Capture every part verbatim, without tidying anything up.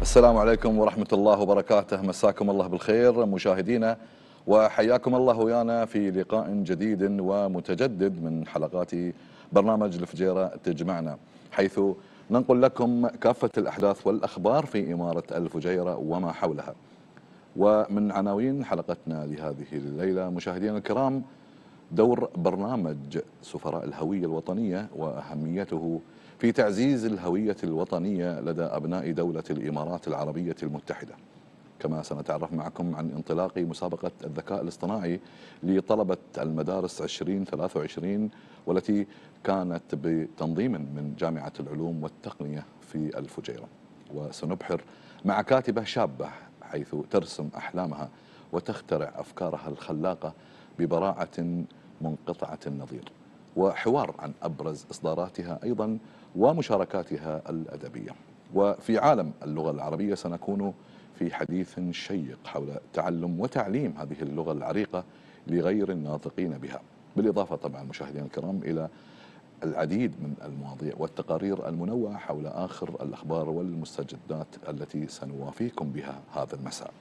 السلام عليكم ورحمة الله وبركاته. مساكم الله بالخير مشاهدينا، وحياكم الله ويانا في لقاء جديد ومتجدد من حلقات برنامج الفجيرة تجمعنا، حيث ننقل لكم كافة الأحداث والأخبار في إمارة الفجيرة وما حولها. ومن عناوين حلقتنا لهذه الليلة مشاهدينا الكرام، دور برنامج سفراء الهوية الوطنية وأهميته في تعزيز الهوية الوطنية لدى أبناء دولة الإمارات العربية المتحدة. كما سنتعرف معكم عن انطلاق مسابقة الذكاء الاصطناعي لطلبة المدارس عشرين ثلاثة وعشرين، والتي كانت بتنظيم من جامعة العلوم والتقنية في الفجيرة. وسنبحر مع كاتبة شابة حيث ترسم أحلامها وتخترع أفكارها الخلاقة ببراعة منقطعة النظير، وحوار عن أبرز إصداراتها أيضا ومشاركاتها الأدبية. وفي عالم اللغة العربية سنكون في حديث شيق حول تعلم وتعليم هذه اللغة العريقة لغير الناطقين بها، بالإضافة طبعا مشاهدينا الكرام إلى العديد من المواضيع والتقارير المنوعة حول آخر الأخبار والمستجدات التي سنوافيكم بها هذا المساء.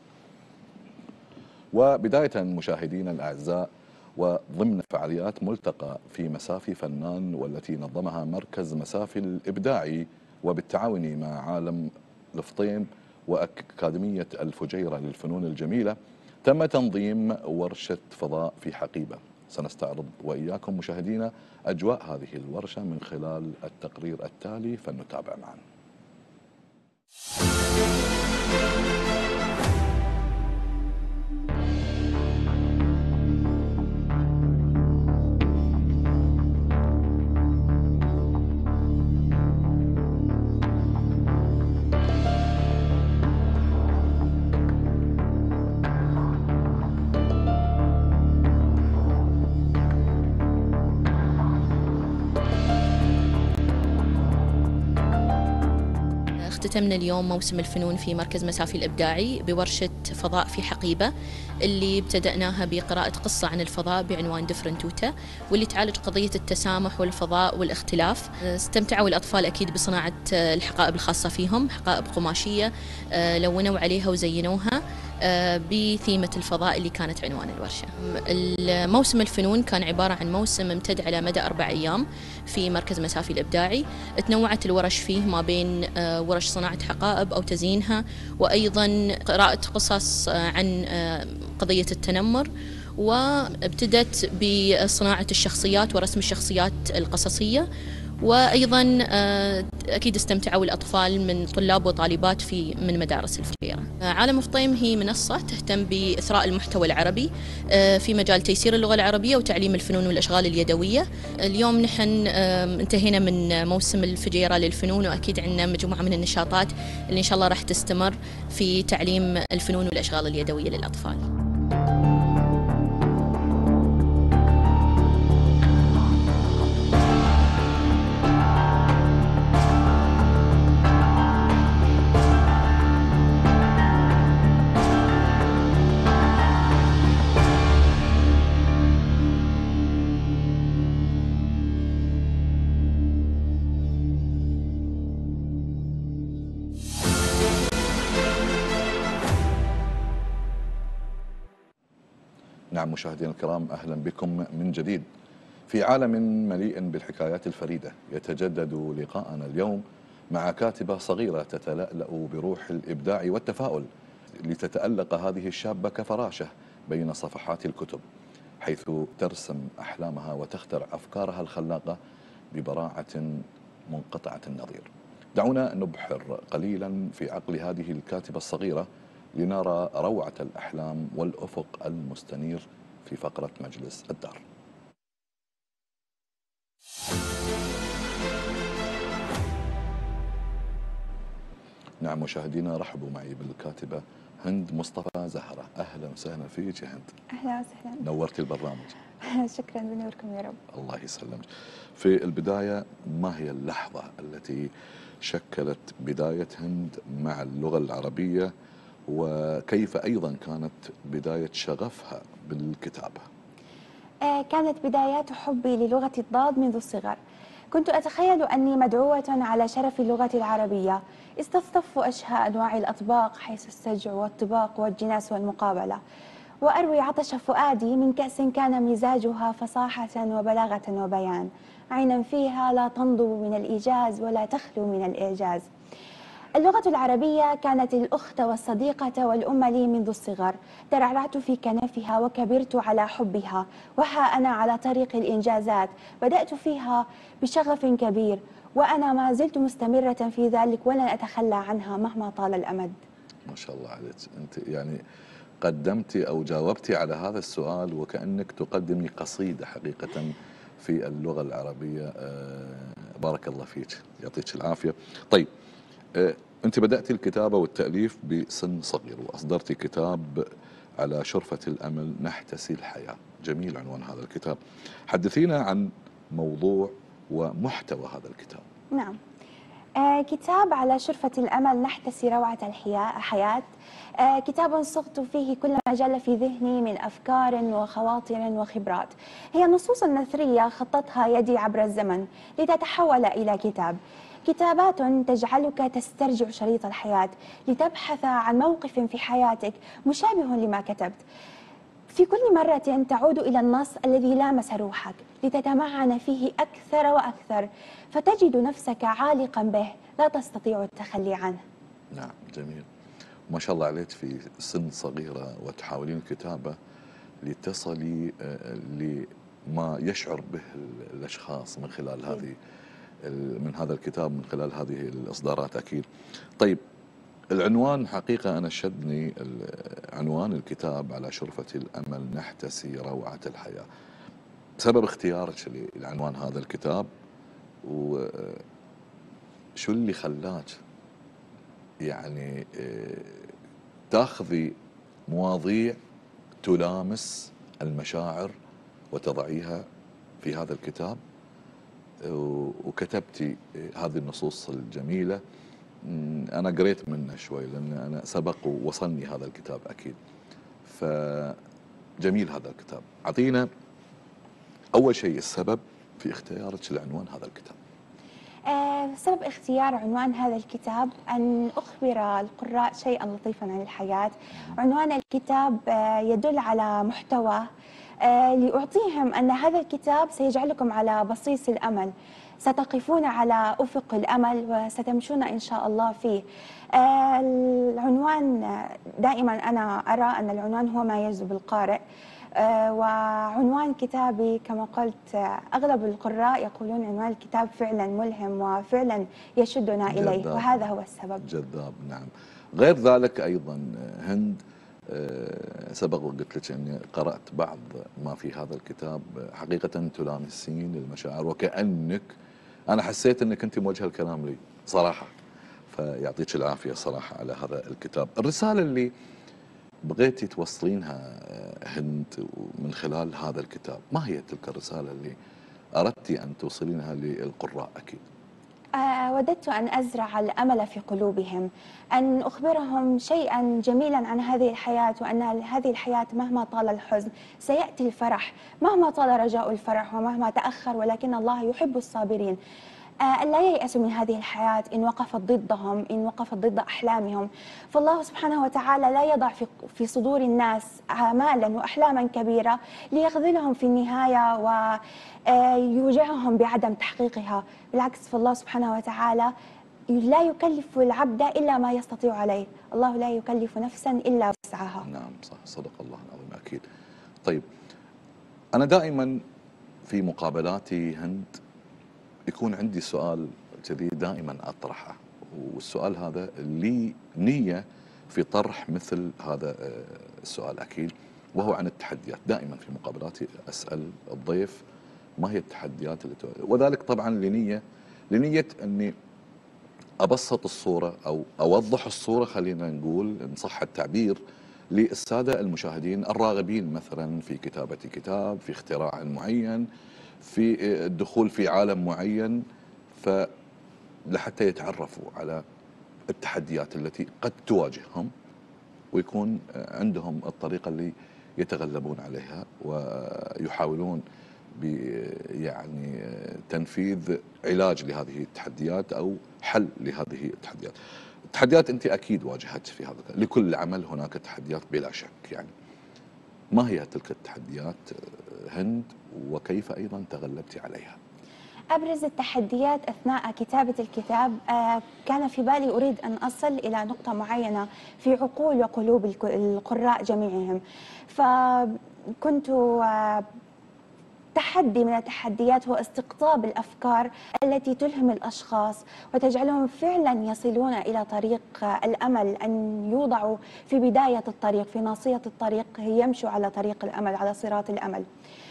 وبداية مشاهدينا الأعزاء، وضمن فعاليات ملتقى في مسافي فنان والتي نظمها مركز مسافي الإبداعي وبالتعاون مع عالم الفطيم وأكاديمية الفجيرة للفنون الجميلة، تم تنظيم ورشة فضاء في حقيبة. سنستعرض وإياكم مشاهدينا أجواء هذه الورشة من خلال التقرير التالي، فلنتابع معا. اختتمنا اليوم موسم الفنون في مركز مسافي الإبداعي بورشة فضاء في حقيبة، اللي ابتدأناها بقراءة قصة عن الفضاء بعنوان ديفرنت توتا، واللي تعالج قضية التسامح والفضاء والاختلاف. استمتعوا الأطفال أكيد بصناعة الحقائب الخاصة فيهم، حقائب قماشية لونوا عليها وزينوها بثيمة الفضاء اللي كانت عنوان الورشة. موسم الفنون كان عبارة عن موسم امتد على مدى أربع أيام في مركز مسافي الإبداعي. تنوعت الورش فيه ما بين ورش صناعة حقائب أو تزيينها، وأيضا قراءة قصص عن قضية التنمر، وابتدت بصناعة الشخصيات ورسم الشخصيات القصصية. وأيضا أكيد استمتعوا الأطفال من طلاب وطالبات في من مدارس الفجيرة. عالم فطيم هي منصة تهتم بإثراء المحتوى العربي في مجال تيسير اللغة العربية وتعليم الفنون والأشغال اليدوية. اليوم نحن انتهينا من موسم الفجيرة للفنون، وأكيد عندنا مجموعة من النشاطات اللي إن شاء الله راح تستمر في تعليم الفنون والأشغال اليدوية للأطفال. نعم مشاهدينا الكرام، أهلا بكم من جديد في عالم مليء بالحكايات الفريدة. يتجدد لقاءنا اليوم مع كاتبة صغيرة تتلألأ بروح الإبداع والتفاؤل، لتتألق هذه الشابة كفراشة بين صفحات الكتب، حيث ترسم أحلامها وتخترع أفكارها الخلاقة ببراعة منقطعة النظير. دعونا نبحر قليلا في عقل هذه الكاتبة الصغيرة لنرى روعة الأحلام والأفق المستنير في فقرة مجلس الدار. نعم مشاهدينا، رحبوا معي بالكاتبة هند مصطفى زهرة. أهلا وسهلا فيك يا هند. أهلا وسهلا. نورتي البرنامج. شكرا، بنوركم يا رب. الله يسلمك. في البداية، ما هي اللحظة التي شكلت بداية هند مع اللغة العربية، وكيف أيضا كانت بداية شغفها بالكتابة؟ آه كانت بدايات حبي للغة الضاد منذ الصغر. كنت أتخيل أني مدعوة على شرف اللغة العربية، إذ تصطف أشهى أنواع الأطباق حيث السجع والطباق والجناس والمقابلة، وأروي عطش فؤادي من كأس كان مزاجها فصاحة وبلاغة وبيان، عينا فيها لا تنضب من الإيجاز ولا تخلو من الإعجاز. اللغة العربية كانت الأخت والصديقة والأم لي منذ الصغر، ترعرعت في كنفها وكبرت على حبها، وها أنا على طريق الإنجازات، بدأت فيها بشغف كبير، وأنا ما زلت مستمرة في ذلك ولن أتخلى عنها مهما طال الأمد. ما شاء الله عليك، أنت يعني قدمتي أو جاوبتي على هذا السؤال وكأنك تقدمي قصيدة حقيقة في اللغة العربية. بارك الله فيك، يعطيك العافية. طيب، أنت بدأتي الكتابة والتأليف بسن صغير وأصدرتي كتاب على شرفة الأمل نحتسي الحياة. جميل عنوان هذا الكتاب. حدثينا عن موضوع ومحتوى هذا الكتاب. نعم، آه كتاب على شرفة الأمل نحتسي روعة الحياة، آه كتاب صغت فيه كل ما جل في ذهني من أفكار وخواطر وخبرات، هي نصوص نثرية خطتها يدي عبر الزمن لتتحول إلى كتاب، كتابات تجعلك تسترجع شريط الحياة لتبحث عن موقف في حياتك مشابه لما كتبت، في كل مرة تعود إلى النص الذي لامس روحك لتتمعن فيه أكثر وأكثر، فتجد نفسك عالقا به لا تستطيع التخلي عنه. نعم، جميل. ما شاء الله عليك، في سن صغيرة وتحاولين الكتابة لتصلي لما يشعر به الأشخاص من خلال هذه من هذا الكتاب، من خلال هذه الإصدارات أكيد. طيب، العنوان حقيقة أنا شدني، عنوان الكتاب على شرفة الأمل نحتسي روعة الحياة. سبب اختيارك لعنوان هذا الكتاب وشو اللي خلاك يعني تاخذي مواضيع تلامس المشاعر وتضعيها في هذا الكتاب وكتبتي هذه النصوص الجميلة؟ أنا قريت منه شوي لأن أنا سبق ووصلني هذا الكتاب أكيد، فجميل هذا الكتاب. أعطينا أول شيء السبب في اختيارك لعنوان هذا الكتاب. آه سبب اختيار عنوان هذا الكتاب أن أخبر القراء شيئا لطيفا عن الحياة. عنوان الكتاب آه يدل على محتوى آه لأعطيهم أن هذا الكتاب سيجعلكم على بصيص الأمل، ستقفون على أفق الأمل وستمشون إن شاء الله فيه. آه العنوان دائما أنا أرى أن العنوان هو ما يجذب القارئ، آه وعنوان كتابي كما قلت آه أغلب القراء يقولون عنوان الكتاب فعلا ملهم وفعلا يشدنا جذاب. إليه، وهذا هو السبب. جذاب، نعم. غير ذلك أيضا هند، آه سبق وقلت لك أني قرأت بعض ما في هذا الكتاب، حقيقة تلامسين المشاعر وكأنك، أنا حسيت أنك أنت موجهة الكلام لي صراحة، فيعطيك العافية صراحة على هذا الكتاب. الرسالة اللي بغيتي توصلينها هند من خلال هذا الكتاب، ما هي تلك الرسالة اللي أردتي أن توصلينها للقراء؟ أكيد آه وددت أن أزرع الأمل في قلوبهم، أن أخبرهم شيئا جميلا عن هذه الحياة، وأن هذه الحياة مهما طال الحزن سيأتي الفرح، مهما طال رجاء الفرح ومهما تأخر، ولكن الله يحب الصابرين. آه لا ييأسوا من هذه الحياة إن وقفت ضدهم، إن وقفت ضد أحلامهم، فالله سبحانه وتعالى لا يضع في في صدور الناس آمالا وأحلاما كبيرة ليخذلهم في النهاية ويوجعهم بعدم تحقيقها، بالعكس فالله سبحانه وتعالى لا يكلف العبد إلا ما يستطيع عليه، الله لا يكلف نفسا إلا وسعها. نعم صح، صدق الله العظيم أكيد. طيب، أنا دائما في مقابلاتي هند يكون عندي سؤال كذي دائما أطرحه، والسؤال هذا لي نية في طرح مثل هذا السؤال أكيد، وهو عن التحديات. دائما في مقابلاتي أسأل الضيف ما هي التحديات اللي تواجه، وذلك طبعا لنية لنية أني أبسط الصورة أو أوضح الصورة، خلينا نقول إن صح التعبير، للسادة المشاهدين الراغبين مثلا في كتابة كتاب، في اختراع معين، في الدخول في عالم معين، فلحتى يتعرفوا على التحديات التي قد تواجههم ويكون عندهم الطريقة اللي يتغلبون عليها ويحاولون يعني تنفيذ علاج لهذه التحديات أو حل لهذه التحديات. التحديات أنت أكيد واجهت في هذا، لكل عمل هناك تحديات بلا شك يعني. ما هي تلك التحديات هند، وكيف أيضا تغلبت عليها؟ أبرز التحديات أثناء كتابة الكتاب كان في بالي أريد أن أصل إلى نقطة معينة في عقول وقلوب القراء جميعهم، فكنت تحدي من التحديات هو استقطاب الأفكار التي تلهم الأشخاص وتجعلهم فعلا يصلون إلى طريق الأمل، أن يوضعوا في بداية الطريق، في ناصية الطريق، يمشوا على طريق الأمل، على صراط الأمل.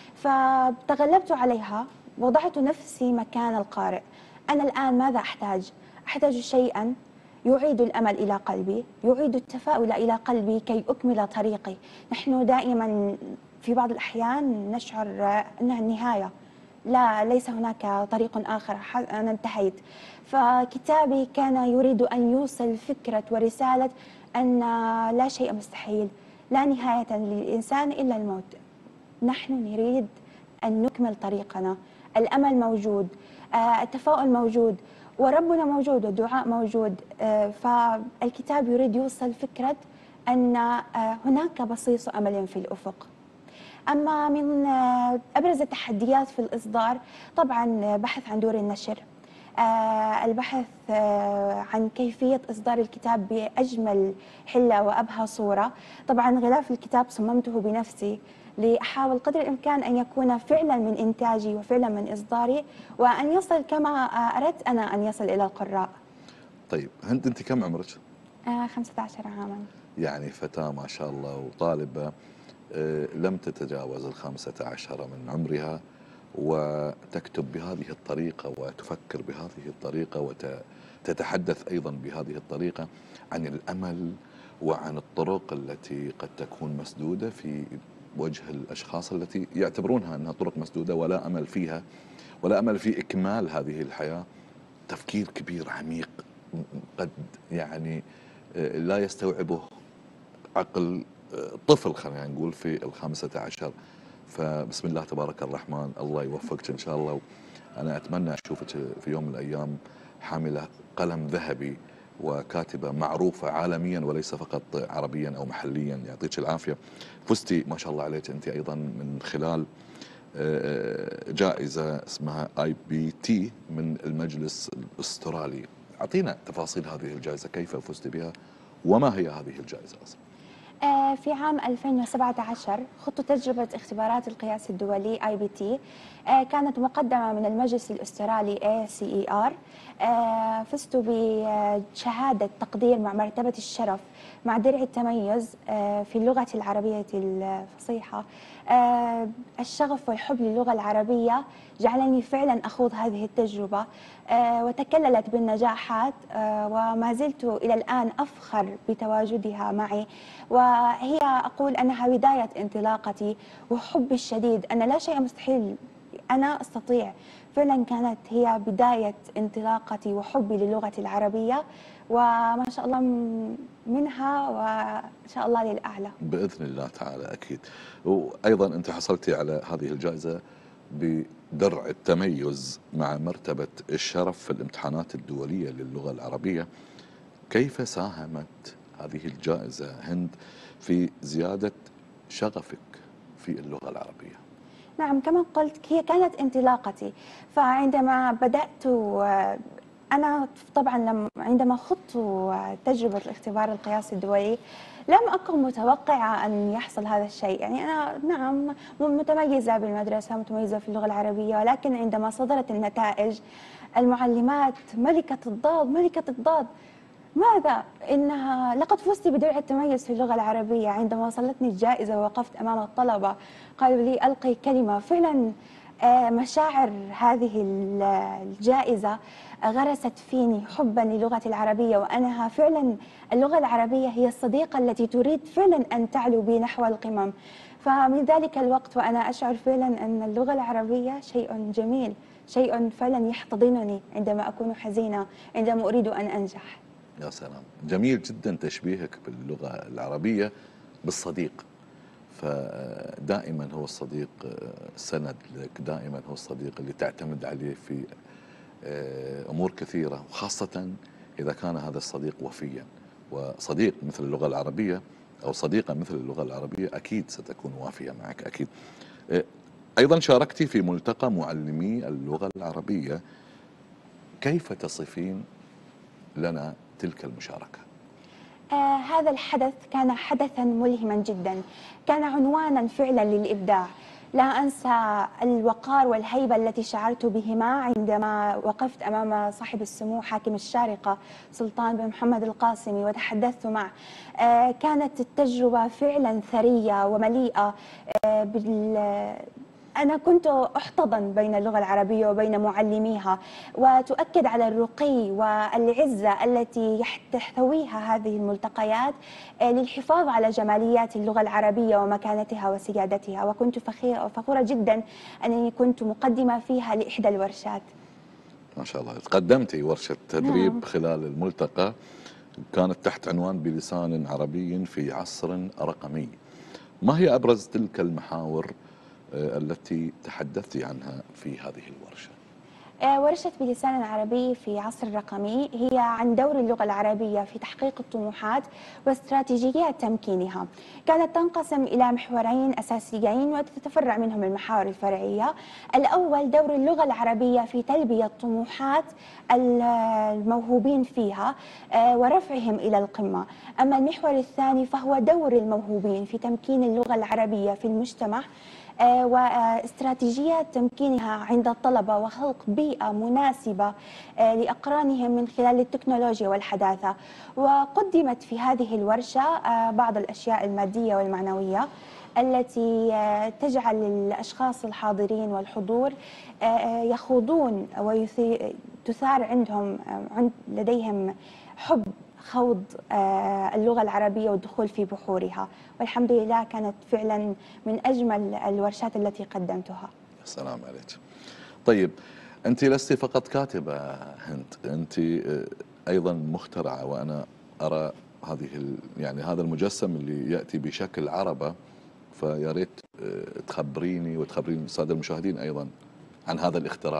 فتغلبت عليها، وضعت نفسي مكان القارئ. أنا الآن ماذا أحتاج؟ أحتاج شيئا يعيد الأمل إلى قلبي، يعيد التفاؤل إلى قلبي كي أكمل طريقي. نحن دائما في بعض الأحيان نشعر أنها النهاية، لا، ليس هناك طريق آخر، أنا انتهيت. فكتابي كان يريد أن يوصل فكرة ورسالة أن لا شيء مستحيل، لا نهاية للإنسان إلا الموت. نحن نريد أن نكمل طريقنا، الأمل موجود، التفاؤل موجود، وربنا موجود، والدعاء موجود. فالكتاب يريد يوصل فكرة أن هناك بصيص أمل في الأفق. أما من أبرز التحديات في الإصدار طبعا بحث عن دور النشر، البحث عن كيفية إصدار الكتاب بأجمل حلة وأبهى صورة. طبعا غلاف الكتاب صممته بنفسي لأحاول قدر الإمكان أن يكون فعلا من إنتاجي وفعلا من إصداري، وأن يصل كما أردت أنا أن يصل إلى القراء. طيب هند، أنت كم عمرك؟ آه خمسة عشر عاما. يعني فتاة ما شاء الله، وطالبة لم تتجاوز الخامسة عشر من عمرها، وتكتب بهذه الطريقة وتفكر بهذه الطريقة وتتحدث أيضا بهذه الطريقة عن الأمل وعن الطرق التي قد تكون مسدودة في وجه الأشخاص التي يعتبرونها أنها طرق مسدودة ولا أمل فيها، ولا أمل في إكمال هذه الحياة. تفكير كبير عميق قد يعني لا يستوعبه عقل طفل، خلينا نقول في الخامسة عشر. فبسم الله تبارك الرحمن، الله يوفقك إن شاء الله. أنا أتمنى أشوفك في يوم من الأيام حاملة قلم ذهبي وكاتبة معروفة عالميا وليس فقط عربيا أو محليا. يعطيك العافية. فزتي ما شاء الله عليك أنت أيضا من خلال جائزة اسمها آي بي تي من المجلس الأسترالي. أعطينا تفاصيل هذه الجائزة، كيف فزتي بها وما هي هذه الجائزة أصلا؟ في عام ألفين وسبعة عشر خضت تجربة اختبارات القياس الدولي آي بي تي، كانت مقدمة من المجلس الأسترالي إيه سي إي آر. فزت بشهادة تقدير مع مرتبة الشرف مع درع التميز في اللغة العربية الفصيحة. الشغف والحب للغة العربية جعلني فعلا أخوض هذه التجربة، وتكللت بالنجاحات، وما زلت إلى الآن أفخر بتواجدها معي. وهي أقول أنها بداية انطلاقتي وحبي الشديد، أن لا شيء مستحيل، أنا أستطيع. فعلا كانت هي بداية انطلاقتي وحبي للغة العربية، وما شاء الله منها وإن شاء الله للأعلى بإذن الله تعالى أكيد. وأيضا أنت حصلتي على هذه الجائزة بدرع التميز مع مرتبة الشرف في الامتحانات الدولية للغة العربية. كيف ساهمت هذه الجائزة هند في زيادة شغفك في اللغة العربية؟ نعم، كما قلت هي كانت انطلاقتي. فعندما بدأت أنا طبعا لم عندما خضت تجربة الاختبار القياسي الدولي لم أكن متوقعة أن يحصل هذا الشيء. يعني أنا نعم متميزة بالمدرسة، متميزة في اللغة العربية، ولكن عندما صدرت النتائج المعلمات ملكة الضاد ملكة الضاد ماذا؟ إنها لقد فزت بدرع التميز في اللغة العربية. عندما وصلتني الجائزة ووقفت أمام الطلبة قالوا لي ألقي كلمة، فعلا مشاعر هذه الجائزة غرست فيني حبا للغة العربية، وأنها فعلا اللغة العربية هي الصديقة التي تريد فعلا أن تعلو بي نحو القمم. فمن ذلك الوقت وأنا أشعر فعلا أن اللغة العربية شيء جميل، شيء فعلا يحتضنني عندما أكون حزينة، عندما أريد أن أنجح. يا سلام، جميل جدا تشبيهك باللغة العربية بالصديق. فدائما هو الصديق سند لك، دائما هو الصديق اللي تعتمد عليه في أمور كثيرة، وخاصة إذا كان هذا الصديق وفيا. وصديق مثل اللغة العربية أو صديقة مثل اللغة العربية أكيد ستكون وافية معك أكيد. أيضا شاركتي في ملتقى معلمي اللغة العربية، كيف تصفين لنا تلك المشاركة؟ آه هذا الحدث كان حدثا ملهما جدا، كان عنوانا فعلا للإبداع. لا أنسى الوقار والهيبة التي شعرت بهما عندما وقفت أمام صاحب السمو حاكم الشارقة سلطان بن محمد القاسمي وتحدثت معه. آه كانت التجربة فعلا ثرية ومليئة آه بال أنا كنت أحتضن بين اللغة العربية وبين معلميها، وتؤكد على الرقي والعزة التي تحتويها هذه الملتقيات للحفاظ على جماليات اللغة العربية ومكانتها وسيادتها. وكنت فخورة جدا أنني كنت مقدمة فيها لإحدى الورشات. ما شاء الله، قدمتي ورشة تدريب نعم. خلال الملتقى، كانت تحت عنوان بلسان عربي في عصر رقمي. ما هي أبرز تلك المحاور التي تحدثت عنها في هذه الورشة؟ ورشة بلسان عربي في عصر رقمي هي عن دور اللغة العربية في تحقيق الطموحات واستراتيجيات تمكينها. كانت تنقسم إلى محورين أساسيين وتتفرع منهم المحاور الفرعية. الأول دور اللغة العربية في تلبية طموحات الموهوبين فيها ورفعهم إلى القمة. أما المحور الثاني فهو دور الموهوبين في تمكين اللغة العربية في المجتمع واستراتيجيات تمكينها عند الطلبة وخلق بيئة مناسبة لأقرانهم من خلال التكنولوجيا والحداثة. وقدمت في هذه الورشة بعض الأشياء المادية والمعنوية التي تجعل الأشخاص الحاضرين والحضور يخوضون وتثار عندهم لديهم حب خوض اللغة العربية والدخول في بحورها. والحمد لله كانت فعلا من أجمل الورشات التي قدمتها. السلام عليك. طيب أنت لست فقط كاتبة هند، أنت أيضا مخترعة، وأنا أرى هذه يعني هذا المجسم اللي يأتي بشكل عربة، فيا ريت تخبريني وتخبرين السادة المشاهدين أيضا عن هذا الاختراع.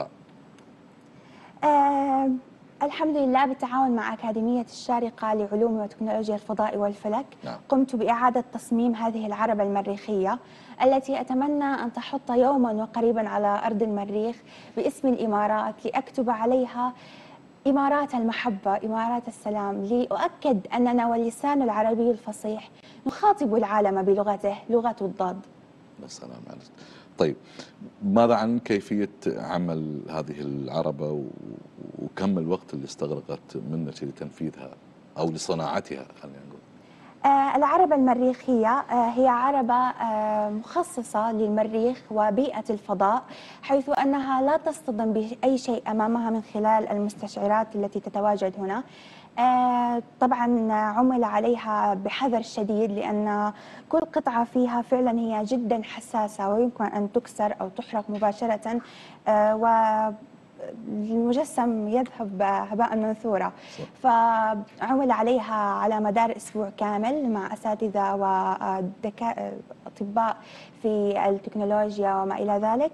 آه الحمد لله بالتعاون مع أكاديمية الشارقة لعلوم وتكنولوجيا الفضاء والفلك. نعم. قمت بإعادة تصميم هذه العربة المريخية التي أتمنى أن تحط يوما وقريبا على أرض المريخ باسم الإمارات، لأكتب عليها إمارات المحبة، إمارات السلام، لأؤكد أننا واللسان العربي الفصيح نخاطب العالم بلغته، لغة الضاد. السلام عليك. طيب ماذا عن كيفية عمل هذه العربة وكم الوقت اللي استغرقت منك لتنفيذها أو لصناعتها؟ خلينا نقول آه العربة المريخية آه هي عربة آه مخصصة للمريخ وبيئة الفضاء، حيث أنها لا تصطدم بأي شيء أمامها من خلال المستشعرات التي تتواجد هنا. آه طبعا عمل عليها بحذر شديد، لأن كل قطعة فيها فعلا هي جدا حساسة ويمكن أن تكسر أو تحرق مباشرة، آه و المجسم يذهب هباء منثورا. فعمل عليها على مدار أسبوع كامل مع أساتذة وأطباء في التكنولوجيا وما إلى ذلك،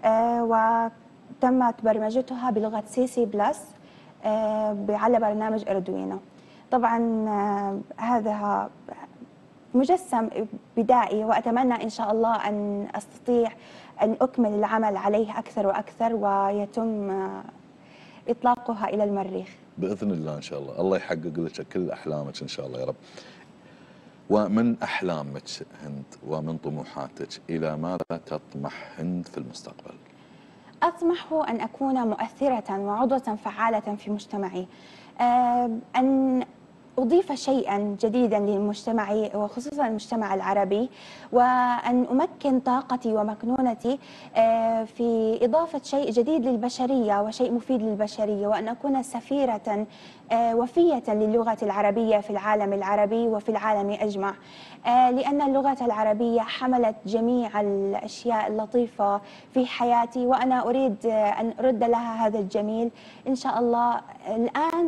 وتمت برمجتها بلغة سي سي بلس على برنامج أردوينو. طبعا هذا مجسم بدائي، وأتمنى إن شاء الله أن أستطيع أن أكمل العمل عليه أكثر وأكثر ويتم إطلاقها إلى المريخ بإذن الله. إن شاء الله الله يحقق لك كل أحلامك إن شاء الله يا رب. ومن أحلامك هند ومن طموحاتك إلى ماذا تطمح هند في المستقبل؟ أطمح أن أكون مؤثرة وعضوة فعالة في مجتمعي، أن أضيف شيئا جديدا للمجتمع وخصوصا المجتمع العربي، وأن أمكن طاقتي ومكنونتي في إضافة شيء جديد للبشرية وشيء مفيد للبشرية، وأن أكون سفيرة وفية للغة العربية في العالم العربي وفي العالم أجمع، لأن اللغة العربية حملت جميع الأشياء اللطيفة في حياتي، وأنا أريد أن أرد لها هذا الجميل إن شاء الله الآن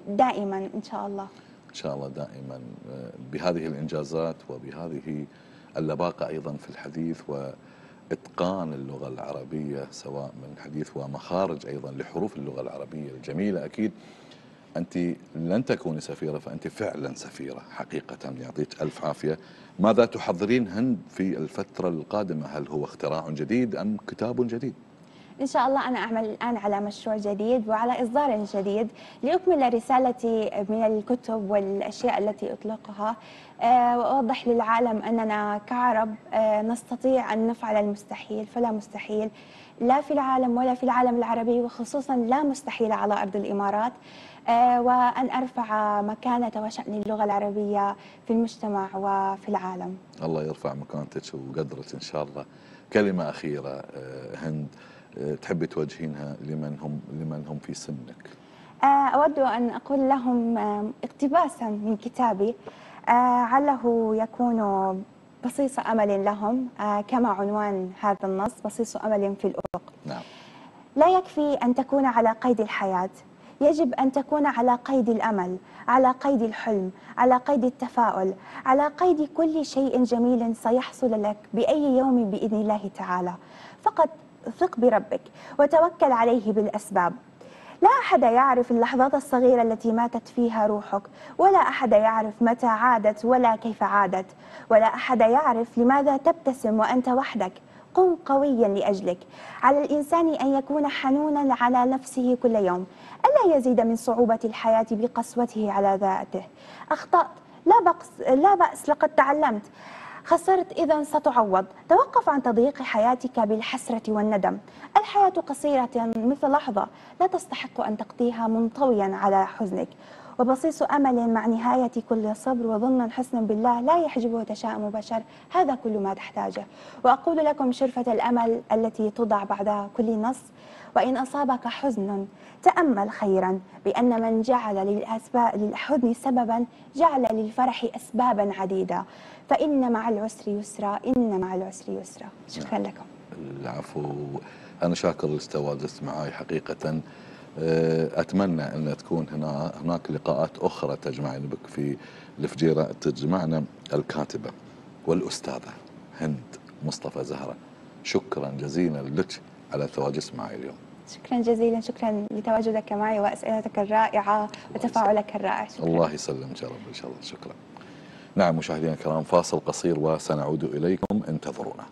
ودائما إن شاء الله. إن شاء الله دائما بهذه الإنجازات وبهذه اللباقة أيضا في الحديث وإتقان اللغة العربية سواء من حديث ومخارج أيضا لحروف اللغة العربية الجميلة. أكيد أنت لن تكوني سفيرة، فأنت فعلا سفيرة حقيقة، يعطيك ألف عافية. ماذا تحضرين هند في الفترة القادمة؟ هل هو اختراع جديد أم كتاب جديد؟ إن شاء الله أنا أعمل الآن على مشروع جديد وعلى إصدار جديد لأكمل رسالتي من الكتب والأشياء التي أطلقها، آه، وأوضح للعالم أننا كعرب آه، نستطيع أن نفعل المستحيل، فلا مستحيل لا في العالم ولا في العالم العربي، وخصوصا لا مستحيل على أرض الإمارات. آه، وأن أرفع مكانة وشأن اللغة العربية في المجتمع وفي العالم. الله يرفع مكانتك وقدرك إن شاء الله. كلمة أخيرة آه، هند آه، تحبي توجهينها لمن هم لمن هم في سنك؟ آه، أود أن أقول لهم آه، اقتباسا من كتابي آه، عله يكون بصيص أمل لهم، آه، كما عنوان هذا النص بصيص أمل في الأفق. نعم. لا يكفي أن تكون على قيد الحياة، يجب أن تكون على قيد الأمل، على قيد الحلم، على قيد التفاؤل، على قيد كل شيء جميل سيحصل لك بأي يوم بإذن الله تعالى. فقط ثق بربك وتوكل عليه بالأسباب. لا أحد يعرف اللحظات الصغيرة التي ماتت فيها روحك، ولا أحد يعرف متى عادت ولا كيف عادت، ولا أحد يعرف لماذا تبتسم وأنت وحدك. قم قويا لأجلك. على الإنسان أن يكون حنونا على نفسه كل يوم، ألا يزيد من صعوبة الحياة بقسوته على ذاته. أخطأت، لا بأس, لا بأس لقد تعلمت. خسرت، إذا ستعوض. توقف عن تضييق حياتك بالحسرة والندم. الحياة قصيرة مثل لحظة، لا تستحق أن تقضيها منطويا على حزنك. وبصيص أمل مع نهاية كل صبر وظن حسن بالله لا يحجبه تشاؤم بشر. هذا كل ما تحتاجه. وأقول لكم شرفة الأمل التي توضع بعد كل نص: وإن أصابك حزن تأمل خيرا، بأن من جعل للأسباب للحزن سببا جعل للفرح أسبابا عديدة. فإن مع العسر يسرا، إن مع العسر يسرا. شكرا لكم. العفو، أنا شاكر لاستواجدت معي حقيقة. أتمنى أن تكون هنا هناك لقاءات أخرى تجمعنا بك في الفجيرة، تجمعنا الكاتبة والأستاذة هند مصطفى زهرة. شكرا جزيلا لك على تواجدك معي اليوم. شكرا جزيلا، شكرا لتواجدك معي وأسئلتك الرائعة وتفاعلك الرائع. شكرا. الله يسلمك يا رب إن شاء الله. شكرا. نعم مشاهدينا الكرام، فاصل قصير وسنعود إليكم، انتظرونا.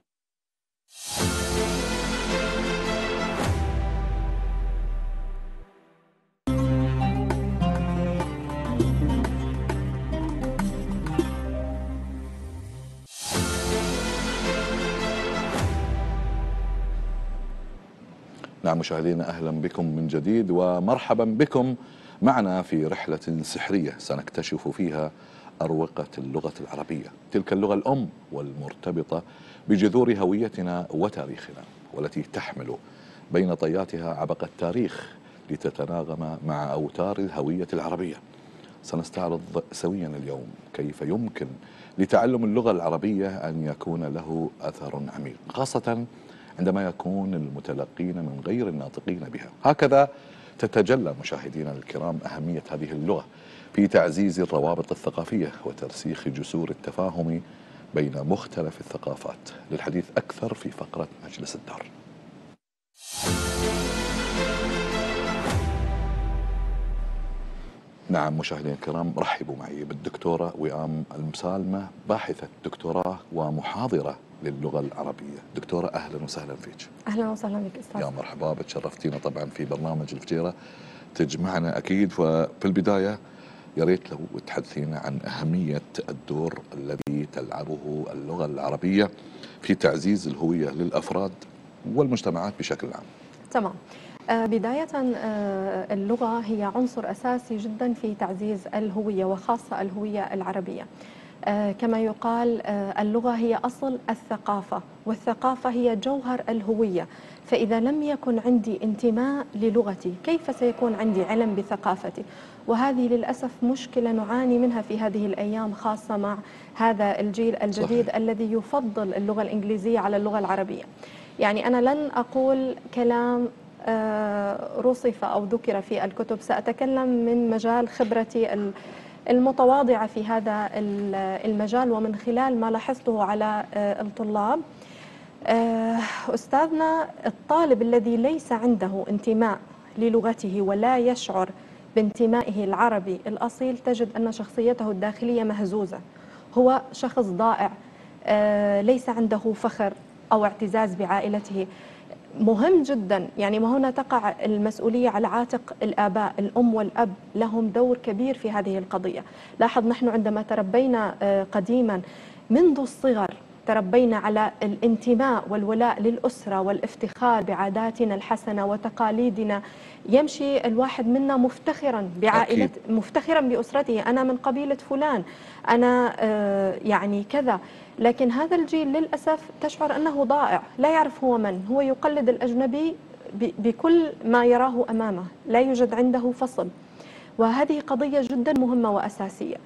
نعم مشاهدينا، أهلا بكم من جديد ومرحبا بكم معنا في رحلة سحرية سنكتشف فيها أروقة اللغة العربية، تلك اللغة الأم والمرتبطة بجذور هويتنا وتاريخنا، والتي تحمل بين طياتها عبق التاريخ لتتناغم مع أوتار الهوية العربية. سنستعرض سويا اليوم كيف يمكن لتعلم اللغة العربية أن يكون له أثر عميق، خاصة عندما يكون المتلقين من غير الناطقين بها. هكذا تتجلى مشاهدينا الكرام أهمية هذه اللغة في تعزيز الروابط الثقافية وترسيخ جسور التفاهم بين مختلف الثقافات. للحديث أكثر في فقرة مجلس الدار. نعم مشاهدينا الكرام، رحبوا معي بالدكتورة وئام المسالمة، باحثة دكتوراه ومحاضرة للغة العربية. دكتورة أهلا وسهلا فيك. أهلا وسهلا بك أستاذ. يا مرحبا بك، شرفتينا طبعا في برنامج الفجيرة تجمعنا أكيد. وفي البداية يا ريت لو تحدثينا عن أهمية الدور الذي تلعبه اللغة العربية في تعزيز الهوية للأفراد والمجتمعات بشكل عام. تمام. آه بداية آه اللغة هي عنصر أساسي جدا في تعزيز الهوية وخاصة الهوية العربية. آه كما يقال آه اللغة هي أصل الثقافة، والثقافة هي جوهر الهوية. فإذا لم يكن عندي انتماء للغتي كيف سيكون عندي علم بثقافتي؟ وهذه للأسف مشكلة نعاني منها في هذه الأيام، خاصة مع هذا الجيل الجديد صحيح. الذي يفضل اللغة الإنجليزية على اللغة العربية. يعني أنا لن أقول كلام رصف أو ذكر في الكتب، سأتكلم من مجال خبرتي المتواضعة في هذا المجال، ومن خلال ما لاحظته على الطلاب، أستاذنا الطالب الذي ليس عنده انتماء للغته ولا يشعر بانتمائه العربي الأصيل، تجد أن شخصيته الداخلية مهزوزة، هو شخص ضائع، ليس عنده فخر أو اعتزاز بعائلته. مهم جدا، يعني ما هنا تقع المسؤولية على عاتق الآباء، الأم والأب لهم دور كبير في هذه القضية. لاحظ نحن عندما تربينا قديما منذ الصغر تربينا على الانتماء والولاء للأسرة والافتخار بعاداتنا الحسنة وتقاليدنا، يمشي الواحد منا مفتخرا بعائلة، مفتخرا بأسرته، أنا من قبيلة فلان، أنا يعني كذا. لكن هذا الجيل للأسف تشعر أنه ضائع، لا يعرف هو من، هو يقلد الأجنبي بكل ما يراه أمامه، لا يوجد عنده فصل، وهذه قضية جدا مهمة وأساسية.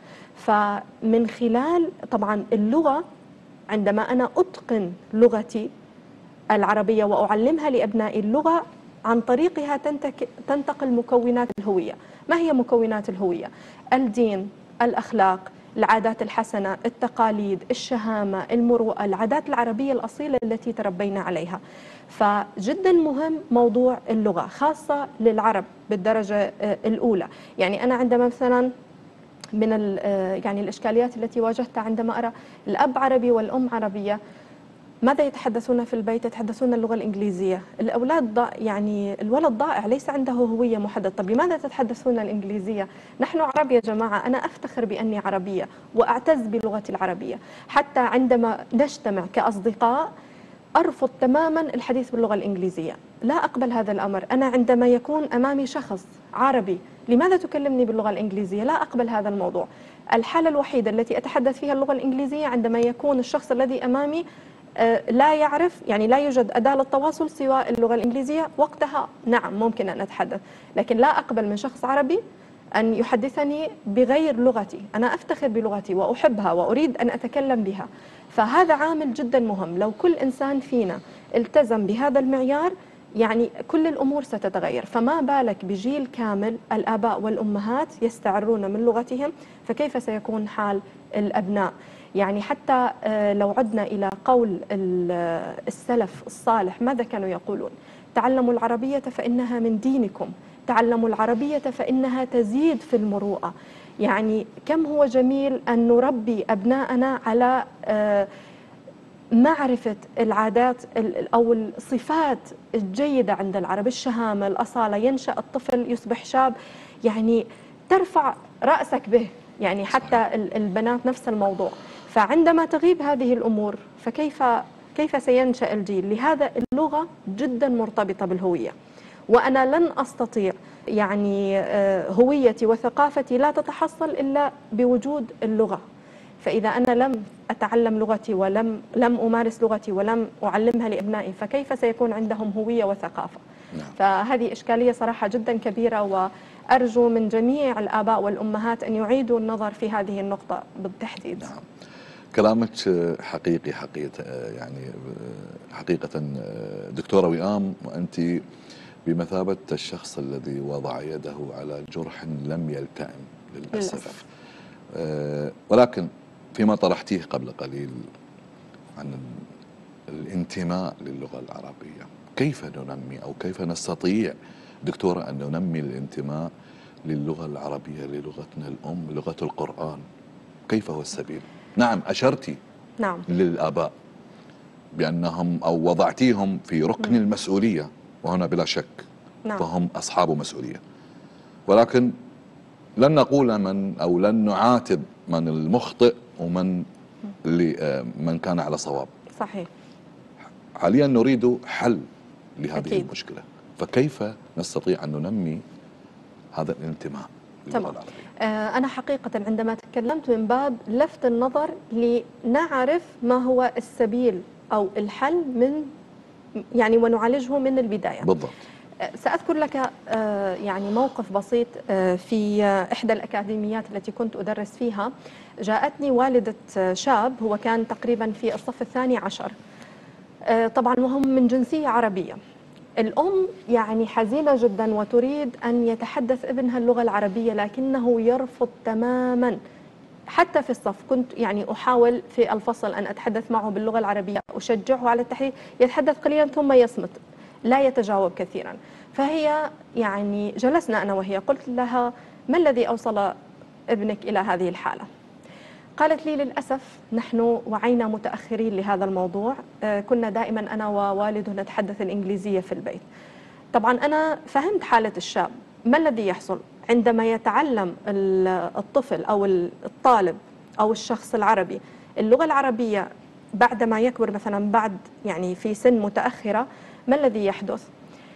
فمن خلال طبعا اللغة، عندما أنا أتقن لغتي العربية وأعلمها لأبنائي اللغة، عن طريقها تنتقل مكونات الهوية. ما هي مكونات الهوية؟ الدين، الأخلاق، العادات الحسنة، التقاليد، الشهامة، المروءة، العادات العربية الأصيلة التي تربينا عليها. فجدا مهم موضوع اللغة، خاصة للعرب بالدرجة الأولى. يعني أنا عندما مثلا من يعني الإشكاليات التي واجهتها عندما أرى الأب عربي والأم عربية، ماذا يتحدثون في البيت؟ يتحدثون اللغة الإنجليزية. الأولاد ضا يعني الولد ضائع، ليس عنده هوية محددة. طب لماذا تتحدثون الإنجليزية؟ نحن عرب يا جماعة، أنا أفتخر بأني عربية وأعتز بلغتي العربية. حتى عندما نجتمع كأصدقاء أرفض تماما الحديث باللغة الإنجليزية، لا أقبل هذا الأمر. أنا عندما يكون أمامي شخص عربي، لماذا تكلمني باللغة الإنجليزية؟ لا أقبل هذا الموضوع. الحالة الوحيدة التي أتحدث فيها اللغة الإنجليزية عندما يكون الشخص الذي أمامي لا يعرف، يعني لا يوجد أداة للتواصل سوى اللغة الإنجليزية، وقتها نعم ممكن أن أتحدث. لكن لا أقبل من شخص عربي أن يحدثني بغير لغتي. أنا أفتخر بلغتي وأحبها وأريد أن أتكلم بها. فهذا عامل جدا مهم. لو كل إنسان فينا التزم بهذا المعيار، يعني كل الأمور ستتغير. فما بالك بجيل كامل الآباء والأمهات يستعرون من لغتهم، فكيف سيكون حال الأبناء؟ يعني حتى لو عدنا إلى قول السلف الصالح، ماذا كانوا يقولون؟ تعلموا العربية فإنها من دينكم، تعلموا العربية فإنها تزيد في المروءة. يعني كم هو جميل أن نربي أبناءنا على معرفة العادات أو الصفات الجيدة عند العرب، الشهامة، الأصالة. ينشأ الطفل يصبح شاب يعني ترفع رأسك به، يعني حتى البنات نفس الموضوع. فعندما تغيب هذه الأمور فكيف كيف سينشأ الجيل؟ لهذا اللغة جدا مرتبطة بالهوية، وأنا لن أستطيع يعني هويتي وثقافتي لا تتحصل إلا بوجود اللغة. فإذا أنا لم أتعلم لغتي ولم لم أمارس لغتي ولم أعلمها لأبنائي، فكيف سيكون عندهم هوية وثقافة؟ نعم. فهذه إشكالية صراحة جدا كبيرة، وأرجو من جميع الآباء والأمهات أن يعيدوا النظر في هذه النقطة بالتحديد. نعم. كلامك حقيقي حقيقة، يعني حقيقة دكتورة وئام، وأنت بمثابة الشخص الذي وضع يده على جرح لم يلتئم للأسف, للأسف. أه ولكن فيما طرحتيه قبل قليل عن الانتماء للغة العربية، كيف ننمي أو كيف نستطيع دكتورة أن ننمي الانتماء للغة العربية، للغتنا الأم، لغة القرآن؟ كيف هو السبيل؟ نعم أشرتي نعم. للآباء بأنهم أو وضعتيهم في ركن م. المسؤولية، وهنا بلا شك نعم. فهم أصحاب مسؤولية، ولكن لن نقول من أو لن نعاتب من المخطئ ومن اللي من كان على صواب. صحيح. حاليا نريد حل لهذه أكيد. المشكلة، فكيف نستطيع أن ننمي هذا الانتماء للغة العربية؟ أنا حقيقة عندما تكلمت من باب لفت النظر لنعرف ما هو السبيل أو الحل من يعني ونعالجه من البداية. بالضبط. سأذكر لك يعني موقف بسيط. في إحدى الأكاديميات التي كنت أدرس فيها جاءتني والدة شاب، هو كان تقريبا في الصف الثاني عشر، طبعا وهم من جنسية عربية. الأم يعني حزينة جدا وتريد أن يتحدث ابنها اللغة العربية، لكنه يرفض تماما. حتى في الصف كنت يعني أحاول في الفصل أن أتحدث معه باللغة العربية، أشجعه على التحديث، يتحدث قليلا ثم يصمت، لا يتجاوب كثيرا. فهي يعني جلسنا أنا وهي، قلت لها: ما الذي أوصل ابنك إلى هذه الحالة؟ قالت لي: للأسف نحن وعينا متأخرين لهذا الموضوع، كنا دائما أنا ووالده نتحدث الإنجليزية في البيت. طبعا أنا فهمت حالة الشاب. ما الذي يحصل عندما يتعلم الطفل أو الطالب أو الشخص العربي اللغة العربية بعدما يكبر مثلا بعد يعني في سن متأخرة؟ ما الذي يحدث؟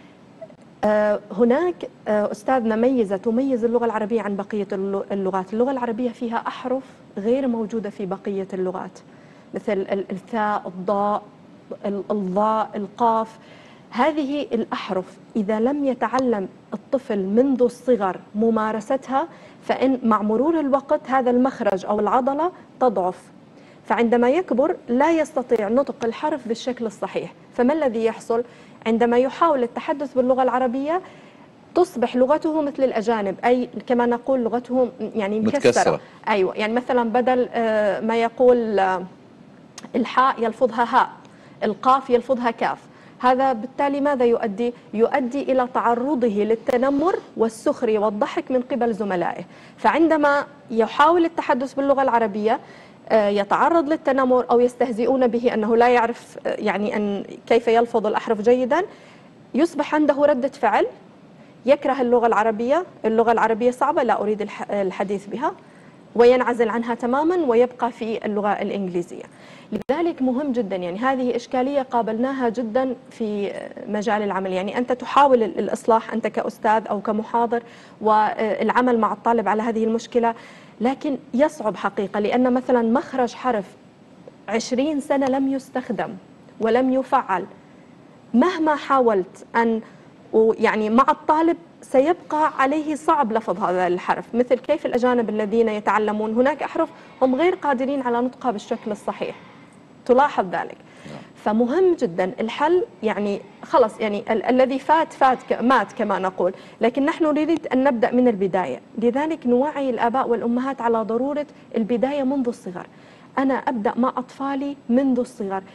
هناك أستاذنا ميزة تميز اللغة العربية عن بقية اللغات. اللغة العربية فيها أحرف غير موجودة في بقية اللغات، مثل الثاء، الضاء، الظاء، القاف. هذه الأحرف إذا لم يتعلم الطفل منذ الصغر ممارستها، فإن مع مرور الوقت هذا المخرج أو العضلة تضعف، فعندما يكبر لا يستطيع نطق الحرف بالشكل الصحيح. فما الذي يحصل؟ عندما يحاول التحدث باللغة العربية تصبح لغته مثل الأجانب، أي كما نقول لغتهم يعني مكسرة. متكسرة. أيوة، يعني مثلا بدل ما يقول الحاء يلفظها هاء، القاف يلفظها كاف. هذا بالتالي ماذا يؤدي؟ يؤدي إلى تعرضه للتنمر والسخرية والضحك من قبل زملائه. فعندما يحاول التحدث باللغة العربية يتعرض للتنمر أو يستهزئون به أنه لا يعرف يعني أن كيف يلفظ الأحرف جيدا، يصبح عنده ردة فعل، يكره اللغة العربية، اللغة العربية صعبة، لا أريد الحديث بها، وينعزل عنها تماما ويبقى في اللغة الإنجليزية. لذلك مهم جدا، يعني هذه إشكالية قابلناها جدا في مجال العمل. يعني أنت تحاول الإصلاح أنت كأستاذ أو كمحاضر والعمل مع الطالب على هذه المشكلة، لكن يصعب حقيقة، لأن مثلا مخرج حرف عشرين سنة لم يستخدم ولم يفعل، مهما حاولت أن يعني مع الطالب سيبقى عليه صعب لفظ هذا الحرف. مثل كيف الأجانب الذين يتعلمون هناك أحرف هم غير قادرين على نطقها بالشكل الصحيح، تلاحظ ذلك. فمهم جدا الحل، يعني خلص يعني ال الذي فات فات مات كما نقول، لكن نحن نريد أن نبدأ من البداية. لذلك نوعي الآباء والأمهات على ضرورة البداية منذ الصغر. أنا أبدأ مع أطفالي منذ الصغر.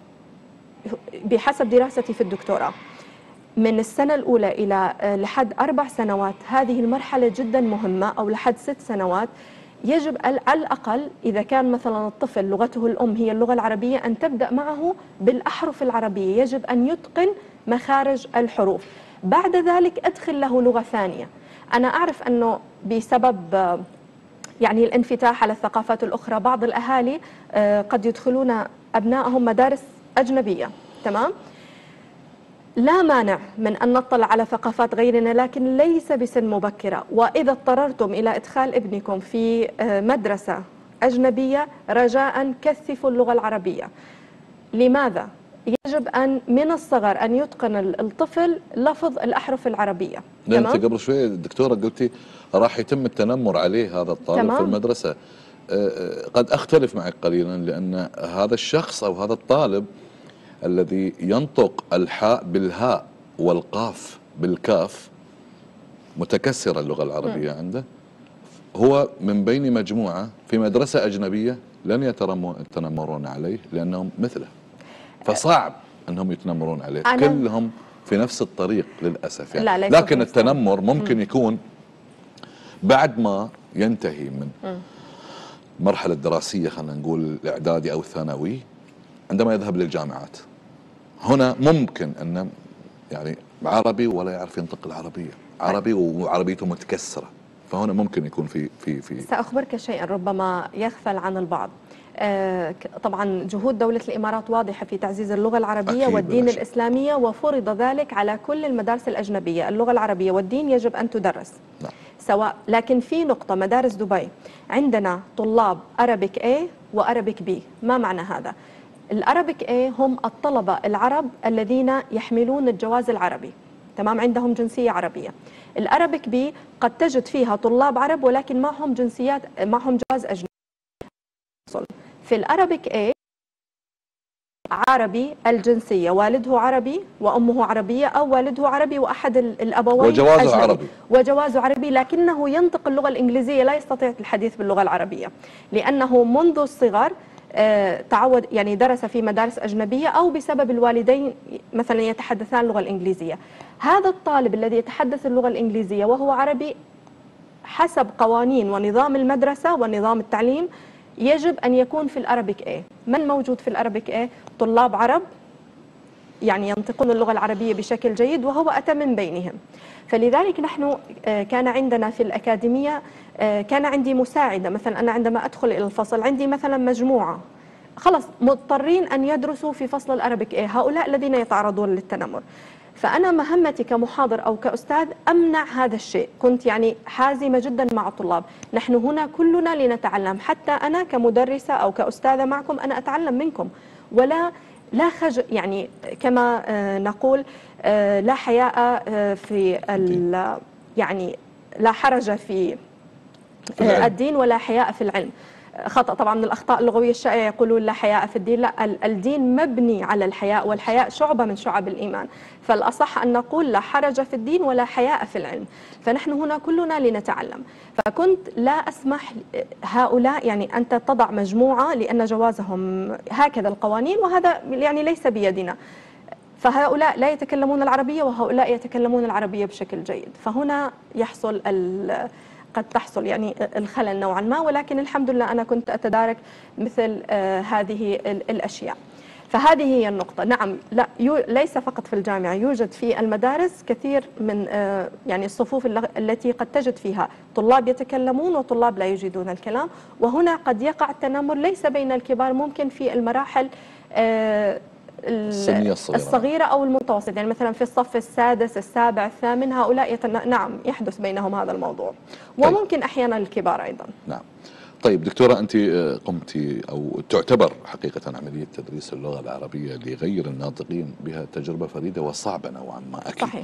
بحسب دراستي في الدكتوراه من السنة الأولى إلى لحد أربع سنوات هذه المرحلة جدا مهمة، أو لحد ست سنوات يجب على الأقل إذا كان مثلا الطفل لغته الأم هي اللغة العربية أن تبدأ معه بالأحرف العربية، يجب أن يتقن مخارج الحروف. بعد ذلك أدخل له لغة ثانية. أنا أعرف أنه بسبب يعني الانفتاح على الثقافات الأخرى بعض الأهالي قد يدخلون أبنائهم مدارس أجنبية، تمام؟ لا مانع من أن نطلع على ثقافات غيرنا، لكن ليس بسن مبكرة. وإذا اضطررتم إلى إدخال ابنكم في مدرسة أجنبية رجاء كثفوا اللغة العربية. لماذا؟ يجب أن من الصغر أن يتقن الطفل لفظ الأحرف العربية. لأن أنت قبل شوي دكتورة قلتي راح يتم التنمر عليه هذا الطالب تمام. في المدرسة. قد أختلف معك قليلا، لأن هذا الشخص أو هذا الطالب الذي ينطق الحاء بالهاء والقاف بالكاف، متكسرة اللغة العربية م. عنده، هو من بين مجموعة في مدرسة أجنبية لن يتنمرون عليه لأنهم مثله، فصعب أنهم يتنمرون عليه. كلهم في نفس الطريق للأسف يعني. لا لكن التنمر ممكن م. يكون بعد ما ينتهي من م. مرحلة دراسية، خلينا نقول الإعدادي أو الثانوي، عندما يذهب للجامعات. هنا ممكن أن يعني عربي ولا يعرف ينطق العربية، عربي وعربيته متكسرة، فهنا ممكن يكون في في في سأخبرك شيئا ربما يغفل عن البعض. آه طبعا جهود دولة الإمارات واضحة في تعزيز اللغة العربية والدين الإسلامية، وفرض ذلك على كل المدارس الأجنبية. اللغة العربية والدين يجب أن تدرس لا. سواء، لكن في نقطة، مدارس دبي عندنا طلاب أرابيك A وأرابيك B. ما معنى هذا؟ الأرابيك A هم الطلبة العرب الذين يحملون الجواز العربي، تمام، عندهم جنسية عربية. الأرابيك B قد تجد فيها طلاب عرب ولكن معهم جنسيات، معهم جواز أجنبي. في الأرابيك A عربي الجنسية، والده عربي وأمه عربية، أو والده عربي وأحد الأبوين وجوازه أجنبي عربي وجوازه عربي، لكنه ينطق اللغة الإنجليزية، لا يستطيع الحديث باللغة العربية، لأنه منذ الصغر تعود، يعني درس في مدارس أجنبية، أو بسبب الوالدين مثلا يتحدثان اللغة الإنجليزية. هذا الطالب الذي يتحدث اللغة الإنجليزية وهو عربي، حسب قوانين ونظام المدرسة ونظام التعليم يجب أن يكون في الأرابيك إيه. من موجود في الأرابيك إيه؟ طلاب عرب يعني ينطقون اللغة العربية بشكل جيد، وهو أتى من بينهم. فلذلك نحن كان عندنا في الأكاديمية، كان عندي مساعدة، مثلا أنا عندما أدخل إلى الفصل عندي مثلا مجموعة خلص مضطرين أن يدرسوا في فصل الأرابيك إيه، هؤلاء الذين يتعرضون للتنمر. فأنا مهمتي كمحاضر أو كأستاذ أمنع هذا الشيء، كنت يعني حازمة جدا مع الطلاب. نحن هنا كلنا لنتعلم، حتى أنا كمدرسة أو كأستاذة معكم أنا أتعلم منكم، ولا لا خج يعني كما نقول لا حياء في يعني لا حرج في الدين ولا حياء في العلم. خطأ طبعا من الأخطاء اللغوية الشائعة، يقولون لا حياء في الدين، لا، الدين مبني على الحياء، والحياء شعبة من شعب الإيمان، فالأصح أن نقول لا حرج في الدين ولا حياء في العلم. فنحن هنا كلنا لنتعلم. فكنت لا أسمح هؤلاء، يعني أنت تضع مجموعة لأن جوازهم هكذا القوانين، وهذا يعني ليس بيدنا، فهؤلاء لا يتكلمون العربية وهؤلاء يتكلمون العربية بشكل جيد، فهنا يحصل ال قد تحصل يعني الخلل نوعا ما، ولكن الحمد لله أنا كنت أتدارك مثل آه هذه الأشياء. فهذه هي النقطة. نعم، لا ليس فقط في الجامعة، يوجد في المدارس كثير من آه يعني الصفوف التي قد تجد فيها طلاب يتكلمون وطلاب لا يجيدون الكلام، وهنا قد يقع التنمر ليس بين الكبار، ممكن في المراحل آه السنية الصغيرة. الصغيرة أو المتوسط، يعني مثلا في الصف السادس السابع الثامن، هؤلاء يتن... نعم يحدث بينهم هذا الموضوع. طيب. وممكن أحيانا الكبار أيضا. نعم. طيب دكتورة، أنت قمت أو تعتبر حقيقة عملية تدريس اللغة العربية لغير الناطقين بها تجربة فريدة وصعبة نوعا ما أكيد. صحيح.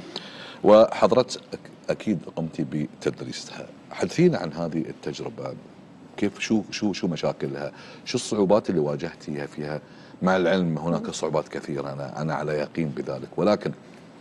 وحضرتك أكيد قمت بتدريسها، حدثينا عن هذه التجربة، كيف شو شو شو مشاكلها، شو الصعوبات اللي واجهتيها فيها؟ مع العلم هناك صعوبات كثيرة، أنا أنا على يقين بذلك، ولكن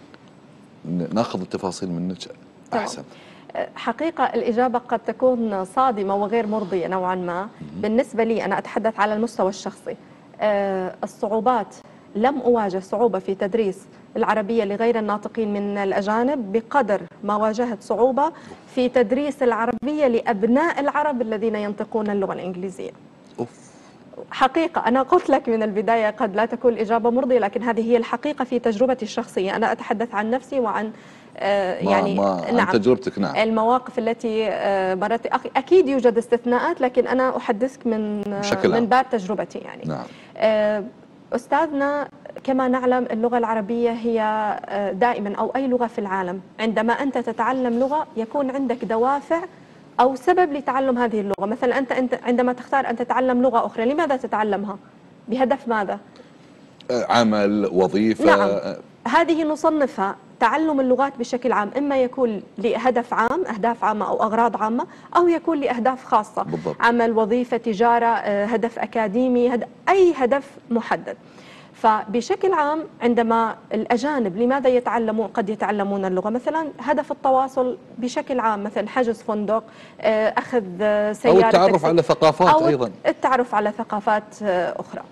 ناخذ التفاصيل منك أحسن. حقيقة الإجابة قد تكون صادمة وغير مرضية نوعا ما. بالنسبة لي أنا أتحدث على المستوى الشخصي، الصعوبات، لم أواجه صعوبة في تدريس العربية لغير الناطقين من الأجانب بقدر ما واجهت صعوبة في تدريس العربية لأبناء العرب الذين ينطقون اللغة الإنجليزية. أوف. حقيقة أنا قلت لك من البداية قد لا تكون الإجابة مرضية، لكن هذه هي الحقيقة في تجربتي الشخصية. أنا أتحدث عن نفسي وعن آه يعني ما نعم عن تجربتك. نعم. المواقف التي آه مرت، أكيد يوجد استثناءات، لكن أنا أحدثك من آه من باب تجربتي يعني. نعم. آه أستاذنا كما نعلم اللغة العربية هي آه دائما، أو أي لغة في العالم، عندما أنت تتعلم لغة يكون عندك دوافع أو سبب لتعلم هذه اللغة. مثلا أنت أنت عندما تختار أن تتعلم لغة أخرى، لماذا تتعلمها؟ بهدف ماذا؟ عمل، وظيفة. نعم، هذه نصنفها تعلم اللغات بشكل عام، إما يكون لهدف عام، أهداف عامة أو أغراض عامة، أو يكون لأهداف خاصة. بالضبط. عمل، وظيفة، تجارة، هدف أكاديمي، هد... أي هدف محدد. فبشكل عام عندما الأجانب لماذا يتعلمون، قد يتعلمون اللغة مثلا هدف التواصل بشكل عام، مثلا حجز فندق، أخذ سيارة، أو التعرف على ثقافات، أو أيضا التعرف على ثقافات أخرى.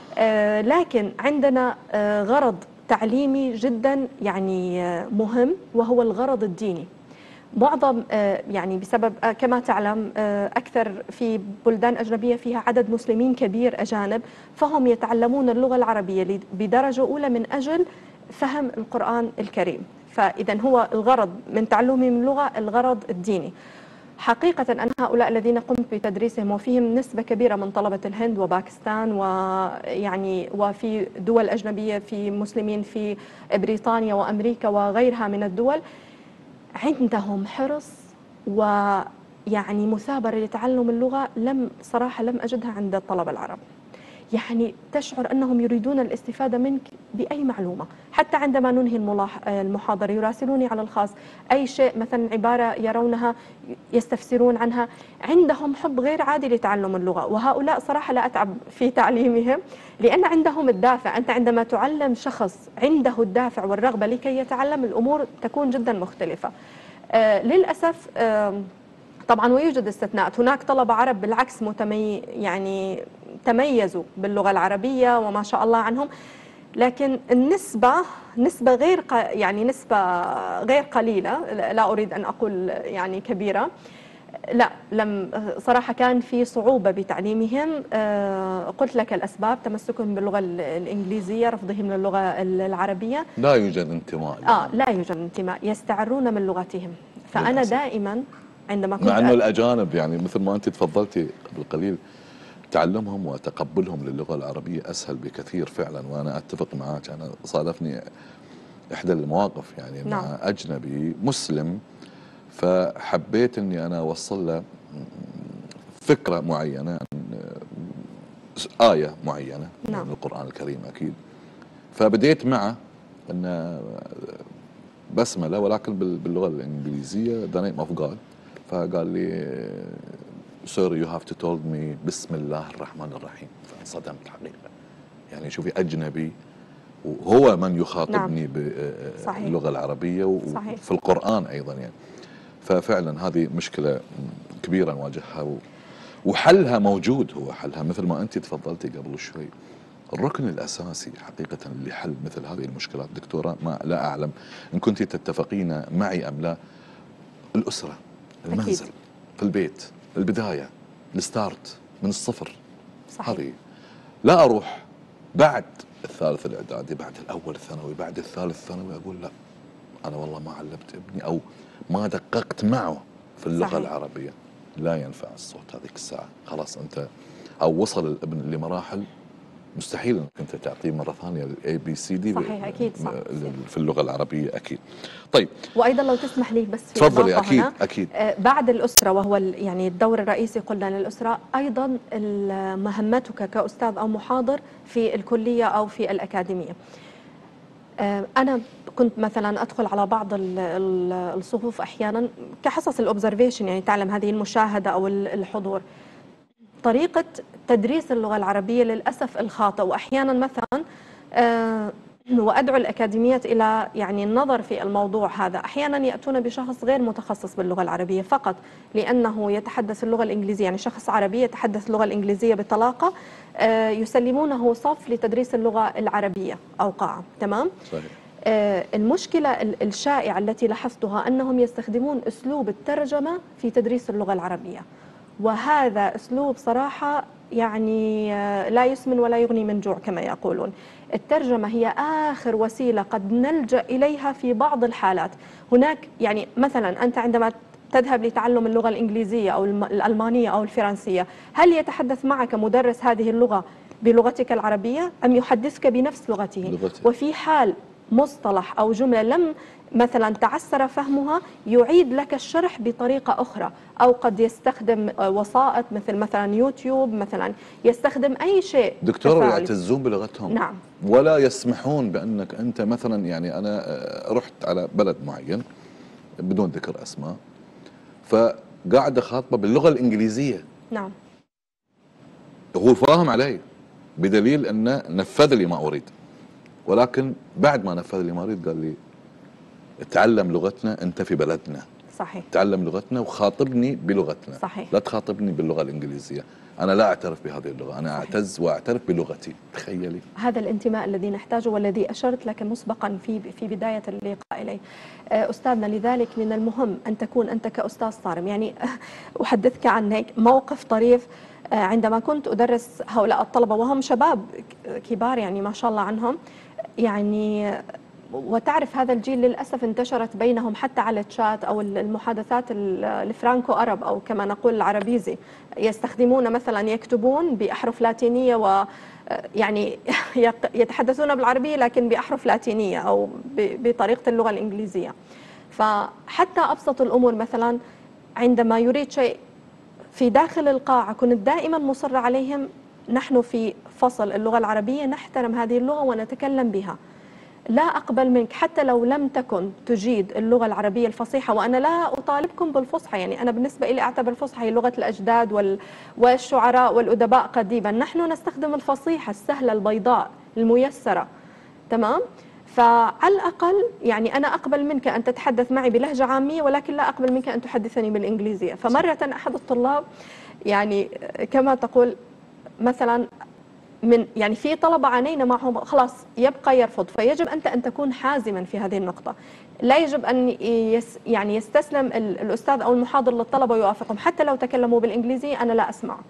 لكن عندنا غرض تعليمي جدا يعني مهم، وهو الغرض الديني. معظم يعني بسبب كما تعلم أكثر في بلدان أجنبية فيها عدد مسلمين كبير أجانب، فهم يتعلمون اللغة العربية بدرجة أولى من أجل فهم القرآن الكريم. فإذا هو الغرض من تعلمهم اللغة الغرض الديني. حقيقة أن هؤلاء الذين قمت بتدريسهم، وفيهم نسبة كبيرة من طلبة الهند وباكستان ويعني وفي دول أجنبية، في مسلمين في بريطانيا وأمريكا وغيرها من الدول، عندهم حرص ويعني مثابرة لتعلم اللغة لم صراحة لم أجدها عند الطلبة العرب. يعني تشعر أنهم يريدون الاستفادة منك بأي معلومة. حتى عندما ننهي المحاضرة يراسلوني على الخاص، أي شيء مثلا عبارة يرونها يستفسرون عنها. عندهم حب غير عادي لتعلم اللغة، وهؤلاء صراحة لا أتعب في تعليمهم لأن عندهم الدافع. أنت عندما تعلم شخص عنده الدافع والرغبة لكي يتعلم، الأمور تكون جدا مختلفة. آه للأسف آه طبعا ويوجد استثناءات، هناك طلبة عرب بالعكس متمي يعني تميزوا باللغة العربية وما شاء الله عنهم، لكن النسبة نسبة غير يعني نسبة غير قليلة، لا أريد أن أقول يعني كبيرة. لا لم صراحة كان في صعوبة بتعليمهم. قلت لك الأسباب: تمسكهم باللغة الإنجليزية، رفضهم للغة العربية، لا يوجد انتماء. آه لا يوجد انتماء، يستعرون من لغتهم. فأنا للأسف. دائما عندما كنت مع أنه الأجانب يعني مثل ما أنت تفضلتي قبل قليل تعلمهم وتقبلهم للغة العربية أسهل بكثير فعلا، وأنا أتفق معك. أنا صادفني إحدى المواقف يعني نعم. مع أجنبي مسلم، فحبيت أني أنا أوصل له فكرة معينة، آية معينة نعم. من القرآن الكريم أكيد. فبديت معه أن بسملة ولكن باللغة الإنجليزية the name of God. فقال لي sir you have to told me بسم الله الرحمن الرحيم. فانصدمت حقيقة، يعني شوفي أجنبي وهو من يخاطبني نعم. باللغة العربية وفي القرآن أيضا يعني. ففعلا هذه مشكلة كبيرة نواجهها، وحلها موجود. هو حلها مثل ما أنت تفضلتي قبل شوي. الركن الأساسي حقيقة لحل مثل هذه المشكلات دكتورة، ما لا أعلم إن كنت تتفقين معي أم لا، الأسرة، المنزل، أكيد. في البيت، البداية، الستارت من الصفر. صحيح. هذه لا أروح بعد الثالث الإعدادي، بعد الأول الثانوي، بعد الثالث ثانوي أقول لا أنا والله ما علمت ابني أو ما دققت معه في اللغة صحيح. العربية. لا ينفع الصوت هذيك الساعة، خلاص أنت أو وصل الابن لمراحل مستحيل انك انت تعطيه مره ثانيه الاي بي سي دي. صحيح اكيد صح. في اللغه العربيه اكيد. طيب وايضا لو تسمح لي بس في تفضلي. اكيد هنا. اكيد آه بعد الاسره، وهو يعني الدور الرئيسي قلنا للاسره، ايضا مهمتك كاستاذ او محاضر في الكليه او في الاكاديميه. آه انا كنت مثلا ادخل على بعض الصفوف احيانا كحصص الاوبزرفيشن، يعني تعلم هذه المشاهده او الحضور. طريقة تدريس اللغة العربية للأسف الخاطئ، وأحيانا مثلا آه وأدعو الأكاديميات إلى يعني النظر في الموضوع هذا. أحيانا يأتون بشخص غير متخصص باللغة العربية فقط لأنه يتحدث اللغة الإنجليزية، يعني شخص عربي يتحدث اللغة الإنجليزية بطلاقة، آه يسلمونه صف لتدريس اللغة العربية أو قاعة. تمام؟ صحيح. آه المشكلة الشائعة التي لاحظتها أنهم يستخدمون أسلوب الترجمة في تدريس اللغة العربية، وهذا أسلوب صراحة يعني لا يسمن ولا يغني من جوع كما يقولون. الترجمة هي آخر وسيلة قد نلجأ إليها في بعض الحالات. هناك يعني مثلا أنت عندما تذهب لتعلم اللغة الإنجليزية أو الألمانية أو الفرنسية، هل يتحدث معك مدرس هذه اللغة بلغتك العربية أم يحدثك بنفس لغته؟ لغته. وفي حال مصطلح أو جملة لم مثلا تعسر فهمها يعيد لك الشرح بطريقة أخرى، أو قد يستخدم وسائط مثل مثلا يوتيوب، مثلا يستخدم أي شيء. دكتور يعتزون بلغتهم. نعم. ولا يسمحون بأنك أنت مثلا، يعني أنا رحت على بلد معين بدون ذكر أسماء، فقاعد أخاطبه باللغة الإنجليزية. نعم. هو فاهم علي بدليل أنه نفذ لي ما أريد، ولكن بعد ما نفذ لي ما أريد قال لي تعلم لغتنا، أنت في بلدنا. صحيح. تعلم لغتنا وخاطبني بلغتنا. صحيح. لا تخاطبني باللغة الإنجليزية، أنا لا أعترف بهذه اللغة، أنا صحيح. أعتز وأعترف بلغتي. تخيلي هذا الانتماء الذي نحتاجه والذي أشرت لك مسبقا في في بداية اللقاء إليه أستاذنا. لذلك من المهم أن تكون أنت كأستاذ صارم. يعني أحدثك عن هيك موقف طريف. عندما كنت أدرس هؤلاء الطلبة وهم شباب كبار يعني ما شاء الله عنهم، يعني وتعرف هذا الجيل للأسف انتشرت بينهم حتى على الشات أو المحادثات الفرانكو أرب أو كما نقول العربيزي، يستخدمون مثلا يكتبون بأحرف لاتينية و يعني يتحدثون بالعربية لكن بأحرف لاتينية أو بطريقة اللغة الإنجليزية. فحتى أبسط الأمور مثلا عندما يريد شيء في داخل القاعة كنت دائما مصرة عليهم نحن في فصل اللغة العربية نحترم هذه اللغة ونتكلم بها. لا أقبل منك حتى لو لم تكن تجيد اللغة العربية الفصيحة، وأنا لا أطالبكم بالفصحى، يعني أنا بالنسبة لي أعتبر الفصحى هي لغة الأجداد والشعراء والأدباء قديما. نحن نستخدم الفصيحة السهلة البيضاء الميسرة، تمام؟ فعلى الأقل يعني أنا أقبل منك أن تتحدث معي بلهجة عامية، ولكن لا أقبل منك أن تحدثني بالإنجليزية. فمرة أحد الطلاب يعني كما تقول مثلا من يعني في طلبة عانينا معهم خلاص يبقى يرفض، فيجب أنت أن تكون حازما في هذه النقطة. لا يجب أن يس يعني يستسلم الأستاذ أو المحاضر للطلبة ويوافقهم حتى لو تكلموا بالإنجليزية. أنا لا أسمعك.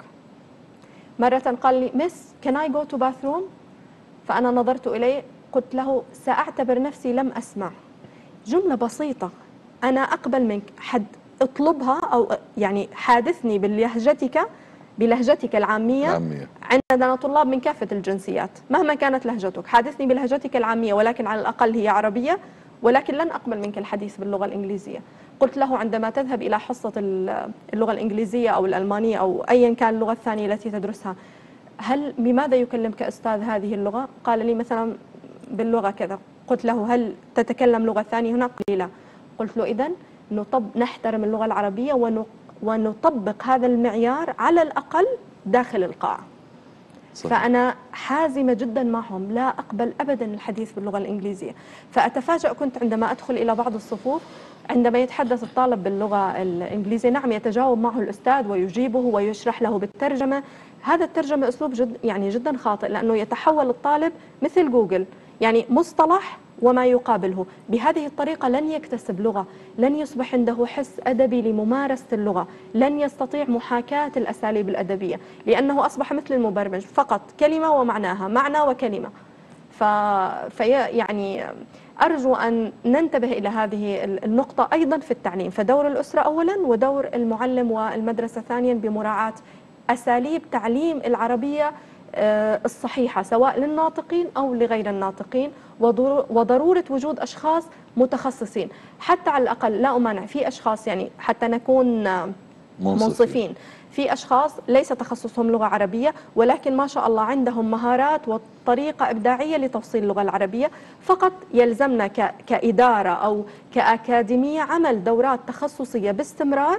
مرة قال لي مس can I go to bathroom؟ فأنا نظرت إليه قلت له سأعتبر نفسي لم أسمع. جملة بسيطة، أنا أقبل منك، حد اطلبها أو يعني حادثني بلهجتك بلهجتك العامية. العامية. عندنا طلاب من كافة الجنسيات مهما كانت لهجتك، حادثني بلهجتك العامية ولكن على الأقل هي عربية، ولكن لن أقبل منك الحديث باللغة الإنجليزية. قلت له عندما تذهب إلى حصة اللغة الإنجليزية أو الألمانية أو أيا كان اللغة الثانية التي تدرسها، هل بماذا يكلمك أستاذ هذه اللغة؟ قال لي مثلا باللغة كذا. قلت له هل تتكلم لغة ثانية هنا؟ قال لي لا. قلت له إذن نطب نحترم اللغة العربية ون ونطبق هذا المعيار على الأقل داخل القاعة. صحيح. فأنا حازمة جدا معهم، لا أقبل أبدا الحديث باللغة الإنجليزية. فأتفاجأ كنت عندما أدخل إلى بعض الصفوف عندما يتحدث الطالب باللغة الإنجليزية، نعم يتجاوب معه الأستاذ ويجيبه ويشرح له بالترجمة. هذا الترجمة أسلوب جد يعني جدا خاطئ، لأنه يتحول الطالب مثل جوجل، يعني مصطلح وما يقابله. بهذه الطريقة لن يكتسب لغة، لن يصبح عنده حس أدبي لممارسة اللغة، لن يستطيع محاكاة الأساليب الأدبية، لأنه أصبح مثل المبرمج فقط كلمة ومعناها، معنى وكلمة. ف... في يعني أرجو أن ننتبه إلى هذه النقطة أيضا في التعليم، فدور الأسرة أولا ودور المعلم والمدرسة ثانيا بمراعاة أساليب تعليم العربية الصحيحة سواء للناطقين أو لغير الناطقين، وضرورة وجود أشخاص متخصصين. حتى على الأقل لا أمانع في أشخاص يعني حتى نكون منصفين، في أشخاص ليس تخصصهم لغة عربية ولكن ما شاء الله عندهم مهارات وطريقة إبداعية لتوصيل اللغة العربية. فقط يلزمنا كإدارة أو كأكاديمية عمل دورات تخصصية باستمرار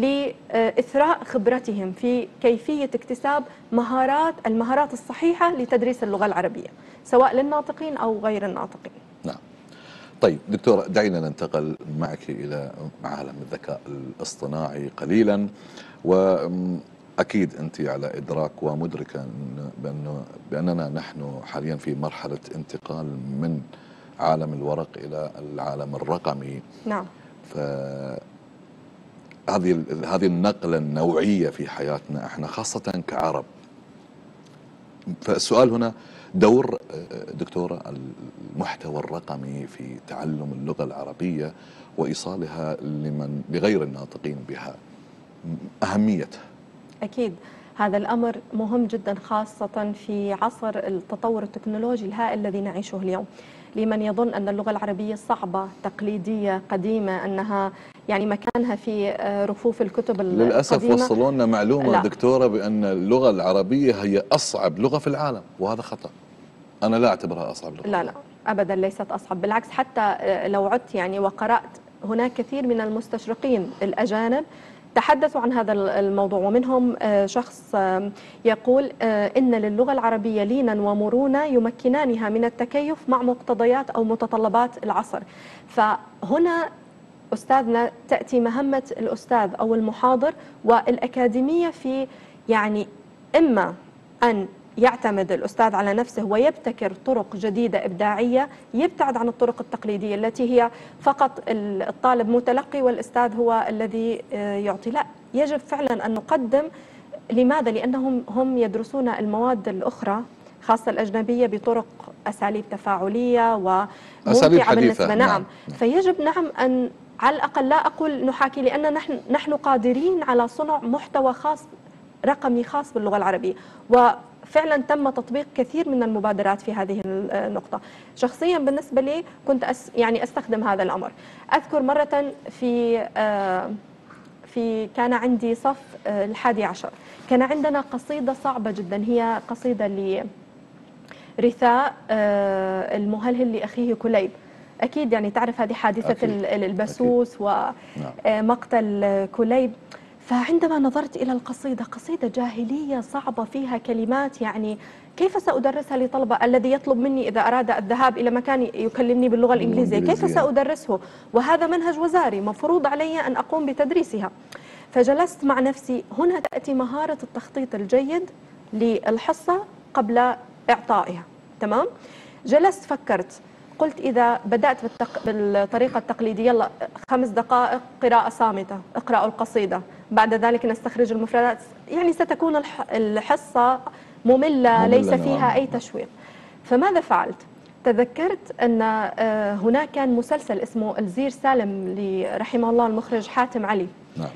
لإثراء خبرتهم في كيفية اكتساب مهارات المهارات الصحيحة لتدريس اللغة العربية سواء للناطقين أو غير الناطقين. نعم. طيب دكتورة، دعينا ننتقل معك إلى عالم الذكاء الاصطناعي قليلا، وأكيد أنت على إدراك ومدركة بأنه بأننا نحن حاليا في مرحلة انتقال من عالم الورق إلى العالم الرقمي. نعم. ف هذه هذه النقلة النوعية في حياتنا احنا خاصة كعرب. فالسؤال هنا دور دكتورة المحتوى الرقمي في تعلم اللغة العربية وإيصالها لمن لغير الناطقين بها، أهميتها. أكيد هذا الأمر مهم جدا خاصة في عصر التطور التكنولوجي الهائل الذي نعيشه اليوم. لمن يظن أن اللغة العربية صعبة تقليدية قديمة أنها يعني مكانها في رفوف الكتب القديمة، للأسف وصلوا لنا معلومة لا. دكتورة بأن اللغة العربية هي أصعب لغة في العالم، وهذا خطأ. أنا لا أعتبرها أصعب لغة. لا لا أبدا ليست أصعب، بالعكس حتى لو عدت يعني وقرأت هناك كثير من المستشرقين الأجانب تحدثوا عن هذا الموضوع، ومنهم شخص يقول إن للغة العربية لينا ومرونة يمكنانها من التكيف مع مقتضيات أو متطلبات العصر. فهنا أستاذنا تأتي مهمة الأستاذ أو المحاضر والأكاديمية في يعني إما أن يعتمد الأستاذ على نفسه ويبتكر طرق جديدة إبداعية، يبتعد عن الطرق التقليدية التي هي فقط الطالب متلقي والأستاذ هو الذي يعطي. لا، يجب فعلا أن نقدم. لماذا؟ لأنهم هم يدرسون المواد الأخرى خاصة الأجنبية بطرق أساليب تفاعلية وممتعة بالنسبة. نعم. نعم. فيجب نعم أن على الأقل لا أقول نحاكي، لأن نحن نحن قادرين على صنع محتوى خاص رقمي خاص باللغة العربية، وفعلا تم تطبيق كثير من المبادرات في هذه النقطة. شخصيا بالنسبة لي كنت أس يعني أستخدم هذا الأمر. أذكر مرة في في في كان عندي صف الحادي عشر، كان عندنا قصيدة صعبة جدا، هي قصيدة لرثاء المهلهل لأخيه كليب. أكيد يعني تعرف هذه حادثة أكيد. البسوس أكيد. ومقتل كليب. فعندما نظرت إلى القصيدة، قصيدة جاهلية صعبة فيها كلمات يعني كيف سأدرسها لطلبة؟ الذي يطلب مني إذا أراد الذهاب إلى مكان يكلمني باللغة الإنجليزية كيف سأدرسه؟ وهذا منهج وزاري مفروض علي أن أقوم بتدريسها. فجلست مع نفسي، هنا تأتي مهارة التخطيط الجيد للحصة قبل إعطائها. تمام؟ جلست فكرت، قلت إذا بدأت بالتق... بالطريقة التقليدية، يلا خمس دقائق قراءة صامتة، اقرأوا القصيدة، بعد ذلك نستخرج المفردات، يعني ستكون الح... الحصة مملة ليس فيها أي تشويق. فماذا فعلت؟ تذكرت أن هناك كان مسلسل اسمه الزير سالم رحمه الله المخرج حاتم علي. نعم.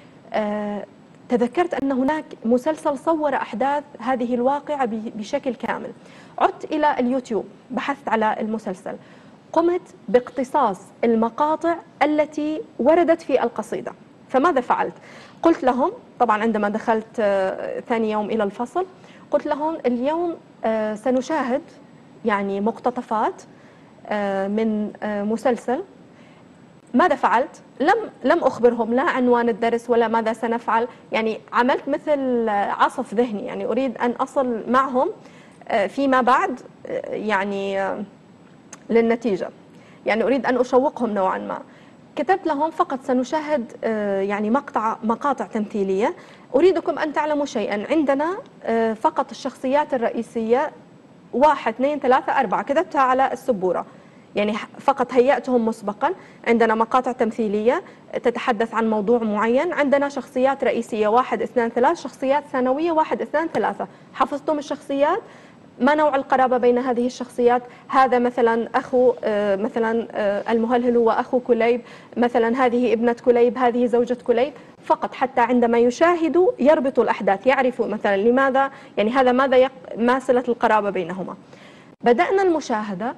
تذكرت أن هناك مسلسل صور أحداث هذه الواقعة بشكل كامل. عدت إلى اليوتيوب، بحثت على المسلسل، قمت باقتصاص المقاطع التي وردت في القصيدة. فماذا فعلت؟ قلت لهم، طبعا عندما دخلت ثاني يوم إلى الفصل، قلت لهم اليوم سنشاهد يعني مقتطفات من مسلسل. ماذا فعلت؟ لم لم أخبرهم لا عنوان الدرس ولا ماذا سنفعل، يعني عملت مثل عصف ذهني، يعني أريد أن أصل معهم فيما بعد يعني للنتيجة، يعني أريد أن أشوقهم نوعا ما. كتبت لهم فقط سنشاهد يعني مقطع مقاطع تمثيلية، أريدكم أن تعلموا شيئا، عندنا فقط الشخصيات الرئيسية واحد اثنين ثلاثة أربعة، كتبتها على السبورة، يعني فقط هيأتهم مسبقا. عندنا مقاطع تمثيلية تتحدث عن موضوع معين، عندنا شخصيات رئيسية واحد اثنان ثلاث، شخصيات ثانوية واحد اثنان ثلاثة. حفظتم الشخصيات؟ ما نوع القرابة بين هذه الشخصيات؟ هذا مثلا أخو مثلا المهلهل وأخو كليب، مثلا هذه ابنة كليب، هذه زوجة كليب، فقط حتى عندما يشاهدوا يربطوا الأحداث، يعرفوا مثلا لماذا، يعني هذا ماذا يق... ما صلة القرابة بينهما. بدأنا المشاهدة،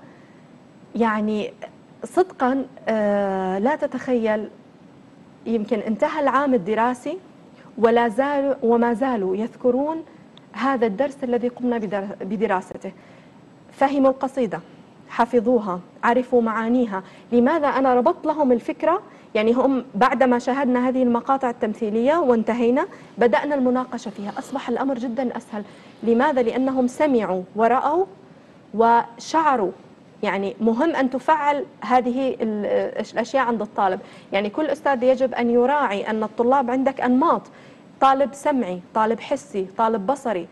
يعني صدقا لا تتخيل، يمكن انتهى العام الدراسي ولا زالوا وما زالوا يذكرون هذا الدرس الذي قمنا بدراسته. فهموا القصيدة، حفظوها، عرفوا معانيها. لماذا أنا ربطت لهم الفكرة؟ يعني هم بعدما شاهدنا هذه المقاطع التمثيلية وانتهينا، بدأنا المناقشة فيها، أصبح الأمر جدا أسهل. لماذا؟ لأنهم سمعوا ورأوا وشعروا. يعني مهم أن تفعل هذه الأشياء عند الطالب، يعني كل أستاذ يجب أن يراعي أن الطلاب عندك أنماط، طالب سمعي، طالب حسي، طالب بصري.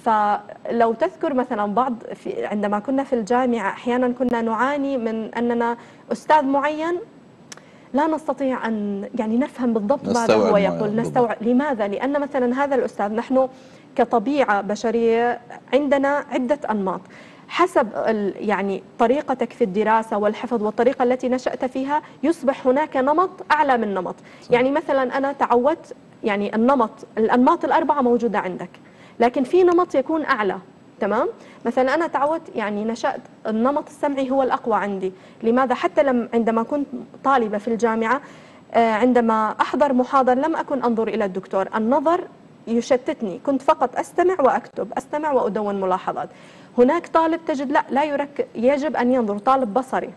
فلو تذكر مثلا بعض في عندما كنا في الجامعة أحيانا كنا نعاني من أننا أستاذ معين لا نستطيع أن يعني نفهم بالضبط ماذا هو يقول، نستوعب. لماذا؟ لأن مثلا هذا الأستاذ، نحن كطبيعة بشرية عندنا عدة أنماط حسب يعني طريقتك في الدراسة والحفظ والطريقة التي نشأت فيها، يصبح هناك نمط أعلى من نمط. صح. يعني مثلا أنا تعودت، يعني النمط الأنماط الأربعة موجودة عندك، لكن في نمط يكون أعلى. تمام؟ مثلا أنا تعودت، يعني نشأت النمط السمعي هو الأقوى عندي. لماذا؟ حتى لم عندما كنت طالبة في الجامعة، عندما أحضر محاضر لم أكن أنظر إلى الدكتور، النظر يشتتني، كنت فقط أستمع وأكتب، أستمع وأدون ملاحظات. هناك طالب تجد لا لا يرك يجب أن ينظر، طالب بصري.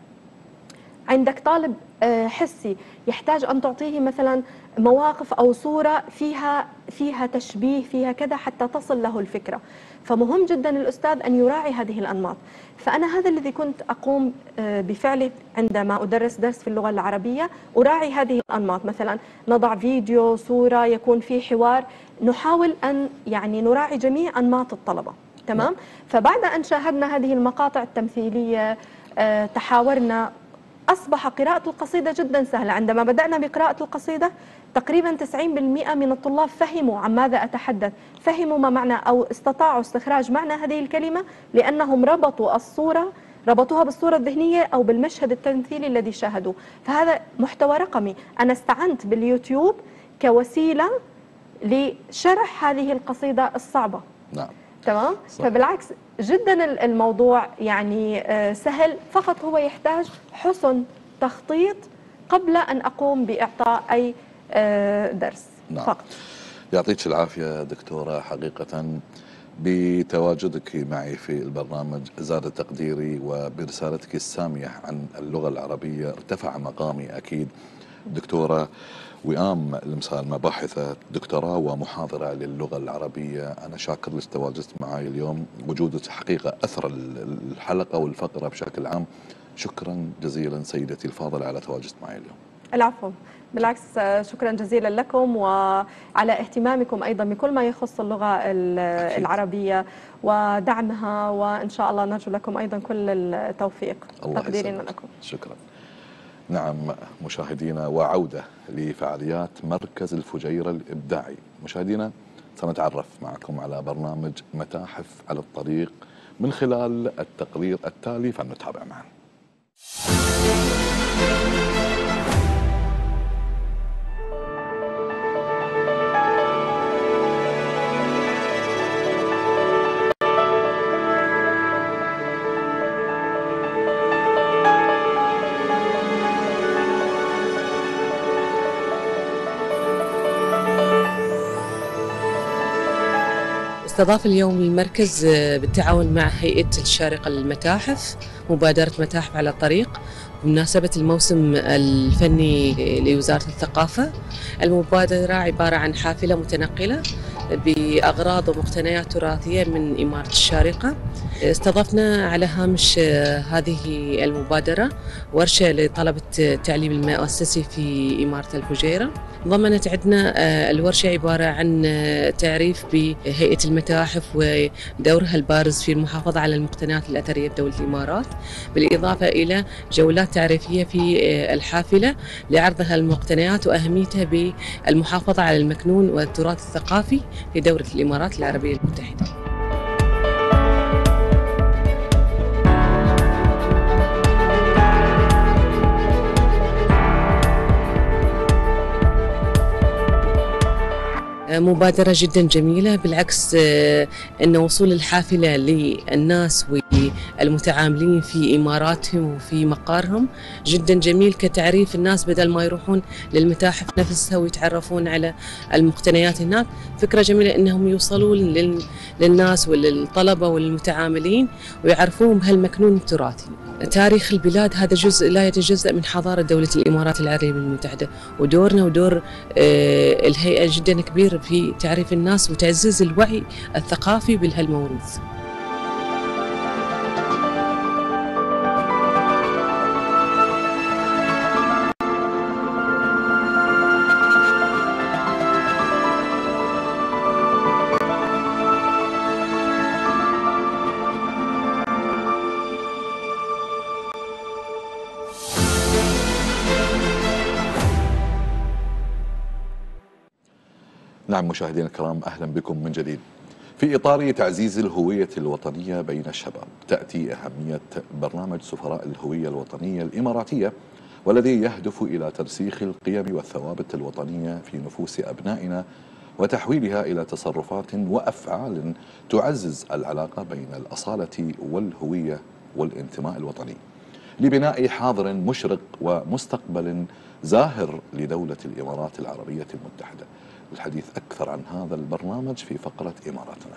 عندك طالب حسي يحتاج أن تعطيه مثلا مواقف أو صورة فيها فيها تشبيه، فيها كذا، حتى تصل له الفكرة. فمهم جدا الأستاذ أن يراعي هذه الأنماط. فأنا هذا الذي كنت أقوم بفعله عندما أدرس درس في اللغة العربية، أراعي هذه الأنماط. مثلا نضع فيديو، صورة، يكون في حوار، نحاول أن يعني نراعي جميع أنماط الطلبة. تمام؟ فبعد أن شاهدنا هذه المقاطع التمثيلية، تحاورنا، أصبح قراءة القصيدة جدا سهلة. عندما بدأنا بقراءة القصيدة تقريبا تسعين بالمئة من الطلاب فهموا عن ماذا أتحدث، فهموا ما معنى أو استطاعوا استخراج معنى هذه الكلمة، لأنهم ربطوا الصورة ربطوها بالصورة الذهنية أو بالمشهد التمثيلي الذي شاهدوه. فهذا محتوى رقمي، أنا استعنت باليوتيوب كوسيلة لشرح هذه القصيدة الصعبة. نعم. تمام؟ صح. فبالعكس جدا الموضوع يعني سهل، فقط هو يحتاج حسن تخطيط قبل أن أقوم بإعطاء أي درس. نعم. فقط. يعطيك العافية دكتورة، حقيقة بتواجدك معي في البرنامج زاد تقديري، وبرسالتك السامية عن اللغة العربية ارتفع مقامي أكيد. دكتورة وئام المسالمة، باحثة دكتوراه ومحاضرة للغة العربية، أنا شاكر لك تواجدت معي اليوم، وجودك حقيقة أثر الحلقة والفقرة بشكل عام. شكرا جزيلا سيدتي الفاضلة على تواجدك معي اليوم. العفو، بالعكس، شكرا جزيلا لكم وعلى اهتمامكم أيضا بكل ما يخص اللغة العربية ودعمها، وإن شاء الله نرجو لكم أيضا كل التوفيق. تقديرنا لكم. شكرا. نعم مشاهدينا، وعودة لفعاليات مركز الفجيرة الإبداعي. مشاهدينا، سنتعرف معكم على برنامج متاحف على الطريق من خلال التقرير التالي، فلنتابع معا. استضاف اليوم المركز بالتعاون مع هيئة الشارقة للمتاحف مبادرة متاحف على الطريق بمناسبة الموسم الفني لوزارة الثقافة. المبادرة عبارة عن حافلة متنقلة بأغراض ومقتنيات تراثية من إمارة الشارقة. استضفنا على هامش هذه المبادرة ورشة لطلبة التعليم المؤسسي في إمارة الفجيرة. ضمنت عندنا الورشة عبارة عن تعريف بهيئة المتاحف ودورها البارز في المحافظة على المقتنيات الأثرية بدولة الإمارات، بالإضافة إلى جولات تعريفية في الحافلة لعرض المقتنيات وأهميتها بالمحافظة على المكنون والتراث الثقافي في دولة الإمارات العربية المتحدة. مبادرة جدا جميلة، بالعكس أن وصول الحافلة للناس والمتعاملين في إماراتهم وفي مقارهم جدا جميل كتعريف الناس، بدل ما يروحون للمتاحف نفسها ويتعرفون على المقتنيات هناك. فكرة جميلة أنهم يوصلون للناس وللطلبة والمتعاملين ويعرفون بهالمكنون التراثي. تاريخ البلاد هذا جزء لا يتجزأ من حضارة دولة الإمارات العربية المتحدة، ودورنا ودور الهيئة جدا كبير في تعريف الناس وتعزيز الوعي الثقافي بهالموروث. نعم مشاهدينا الكرام، أهلا بكم من جديد. في إطار تعزيز الهوية الوطنية بين الشباب، تأتي أهمية برنامج سفراء الهوية الوطنية الإماراتية، والذي يهدف إلى ترسيخ القيم والثوابت الوطنية في نفوس أبنائنا وتحويلها إلى تصرفات وأفعال تعزز العلاقة بين الأصالة والهوية والانتماء الوطني، لبناء حاضر مشرق ومستقبل زاهر لدولة الإمارات العربية المتحدة. الحديث أكثر عن هذا البرنامج في فقرة إماراتنا.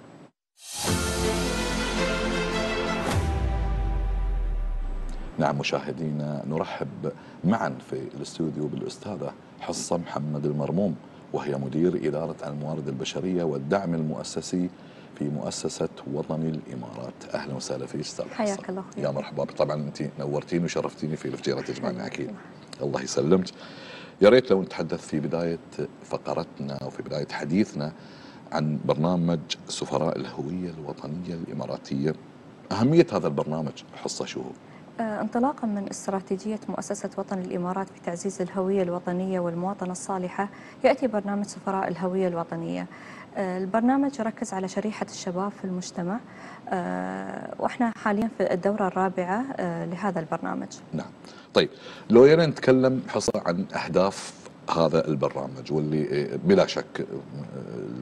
نعم مشاهدينا، نرحب معا في الاستوديو بالأستاذة حصة محمد المرموم، وهي مدير إدارة الموارد البشرية والدعم المؤسسي في مؤسسة وطني الإمارات. أهلا وسهلا فيك أستاذ حصة. حياك الله. يا مرحبا. طبعا أنت نورتيني وشرفتيني في الفجيرة تجمعنا أكيد. الله يسلمك. يا ريت لو نتحدث في بداية فقرتنا وفي بداية حديثنا عن برنامج سفراء الهوية الوطنية الإماراتية. أهمية هذا البرنامج حصة شو هو؟ انطلاقا من استراتيجية مؤسسة وطن الإمارات بتعزيز الهوية الوطنية والمواطنة الصالحة، يأتي برنامج سفراء الهوية الوطنية. البرنامج يركز على شريحة الشباب في المجتمع، وإحنا حاليا في الدورة الرابعة لهذا البرنامج. نعم. طيب لو ينا نتكلم حصة عن أهداف هذا البرنامج، واللي بلا شك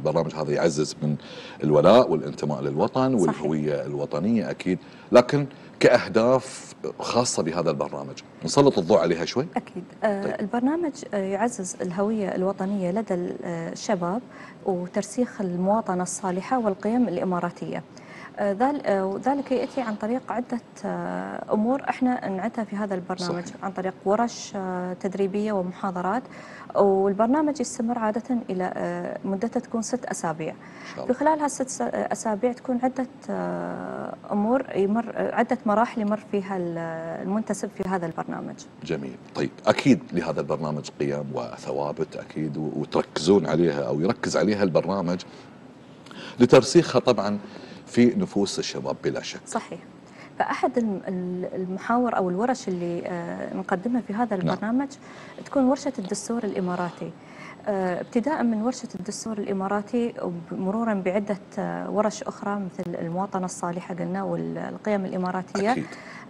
البرنامج هذا يعزز من الولاء والانتماء للوطن والهوية الوطنية أكيد، لكن كأهداف خاصة بهذا البرنامج نسلط الضوء عليها شوي؟ أكيد. طيب. البرنامج يعزز الهوية الوطنية لدى الشباب وترسيخ المواطنة الصالحة والقيم الإماراتية، وذلك يأتي عن طريق عدة أمور احنا نعدها في هذا البرنامج. صحيح. عن طريق ورش تدريبية ومحاضرات، والبرنامج يستمر عادة إلى مدته تكون ست أسابيع. في خلال هالست أسابيع تكون عدة أمور يمر عدة مراحل يمر فيها المنتسب في هذا البرنامج. جميل. طيب أكيد لهذا البرنامج قيم وثوابت أكيد وتركزون عليها أو يركز عليها البرنامج لترسيخها طبعا في نفوس الشباب بلا شك. صحيح. فأحد المحاور أو الورش اللي نقدمها في هذا البرنامج نعم. تكون ورشة الدستور الإماراتي، ابتداء من ورشة الدستور الإماراتي ومرورا بعدة ورش أخرى مثل المواطنة الصالحة قلنا والقيم الإماراتية. أكيد.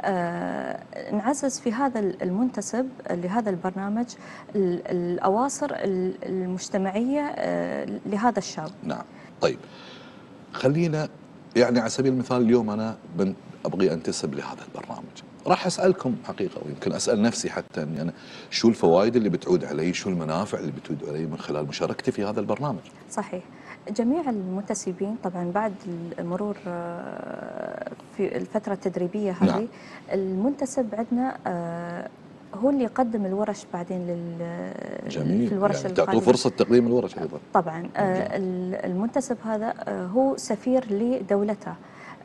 نعزز في هذا المنتسب لهذا البرنامج الأواصر المجتمعية لهذا الشاب. نعم. طيب خلينا يعني على سبيل المثال اليوم أنا أبغي أنتسب لهذا البرنامج، راح أسألكم حقيقة ويمكن أسأل نفسي حتى أني أنا شو الفوائد اللي بتعود علي، شو المنافع اللي بتعود علي من خلال مشاركتي في هذا البرنامج. صحيح. جميع المنتسبين طبعا بعد المرور في الفترة التدريبية هذه نعم. المنتسب عندنا هو اللي يقدم الورش بعدين لل جميل. في الورش يعني تعطوا فرصة تقديم الورش أيضا. طبعا. جميل. المنتسب هذا هو سفير لدولته.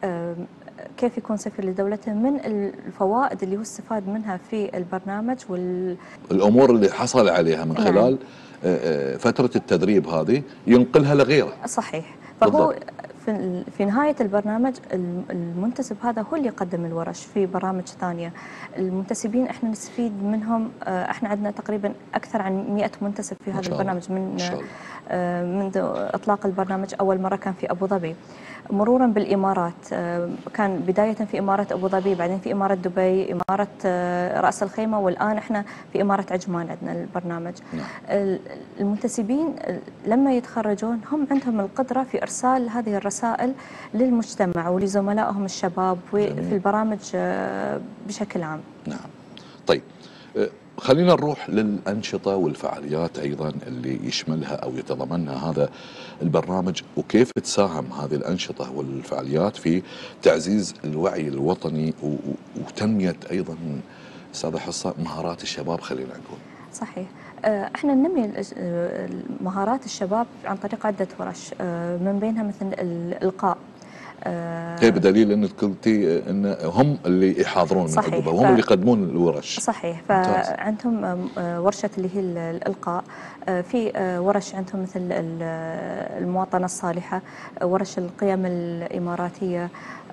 كيف يكون سفير لدولته من الفوائد اللي هو استفاد منها في البرنامج والأمور اللي حصل عليها من خلال يعني فترة التدريب هذه ينقلها لغيره. صحيح. فهو في في نهاية البرنامج المنتسب هذا هو اللي يقدم الورش في برامج ثانية. المنتسبين احنا نستفيد منهم، احنا عندنا تقريبا أكثر عن مئة منتسب في هذا البرنامج من منذ إطلاق البرنامج. أول مرة كان في أبو ظبي، مرورا بالإمارات، كان بداية في إمارة أبو ظبي، بعدين في إمارة دبي، إمارة رأس الخيمة، والآن إحنا في إمارة عجمان عندنا البرنامج. نعم. المنتسبين لما يتخرجون هم عندهم القدرة في إرسال هذه الرسائل للمجتمع ولزملائهم الشباب وفي البرامج بشكل عام. نعم. طيب خلينا نروح للأنشطة والفعاليات أيضا اللي يشملها أو يتضمنها هذا البرنامج، وكيف تساهم هذه الأنشطة والفعاليات في تعزيز الوعي الوطني وتنمية أيضا أستاذة حصة مهارات الشباب. خلينا نقول صحيح. احنا ننمي مهارات الشباب عن طريق عدة ورش، من بينها مثل الإلقاء. هي بدليل انك قلتي ان هم اللي يحاضرون من عقبه وهم ف... اللي يقدمون الورش. صحيح. فعندهم ورشه اللي هي الالقاء، في ورش عندهم مثل المواطنه الصالحه، ورش القيم الاماراتيه،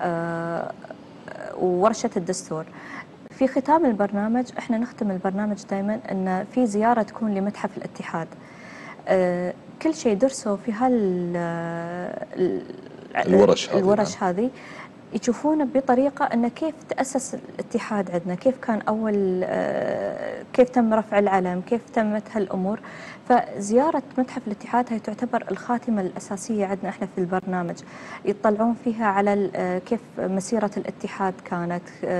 وورشه الدستور. في ختام البرنامج احنا نختم البرنامج دائما ان في زياره تكون لمتحف الاتحاد. كل شيء درسوا في هال الورش هذه الورش هذه يشوفونه بطريقة أن كيف تأسس الاتحاد عندنا، كيف كان أول، كيف تم رفع العلم، كيف تمت هالأمور. فزيارة متحف الاتحاد هي تعتبر الخاتمة الأساسية عندنا احنا في البرنامج، يطلعون فيها على كيف مسيرة الاتحاد كانت،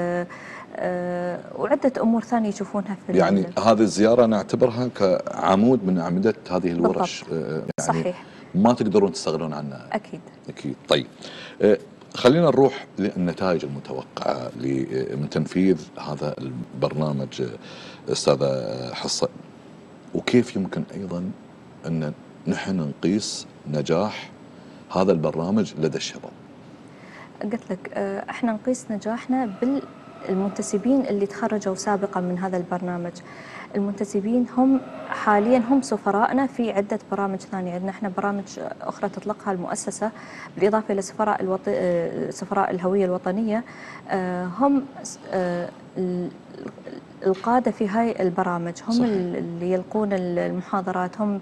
وعدة أمور ثانية يشوفونها في يعني هذه الزيارة نعتبرها كعمود من أعمدة هذه الورش. يعني صحيح. ما تقدرون تستغنون عنها. أكيد. أكيد. طيب خلينا نروح للنتائج المتوقعة من تنفيذ هذا البرنامج أستاذة حصة، وكيف يمكن أيضا أن نحن نقيس نجاح هذا البرنامج لدى الشباب. قلت لك احنا نقيس نجاحنا بالمنتسبين اللي تخرجوا سابقا من هذا البرنامج. المنتسبين هم حاليا هم سفراءنا في عدة برامج ثانية. عندنا احنا برامج أخرى تطلقها المؤسسة بالإضافة إلى سفراء الوط... سفراء الهوية الوطنية، هم القادة في هاي البرامج، هم صحيح. اللي يلقون المحاضرات هم.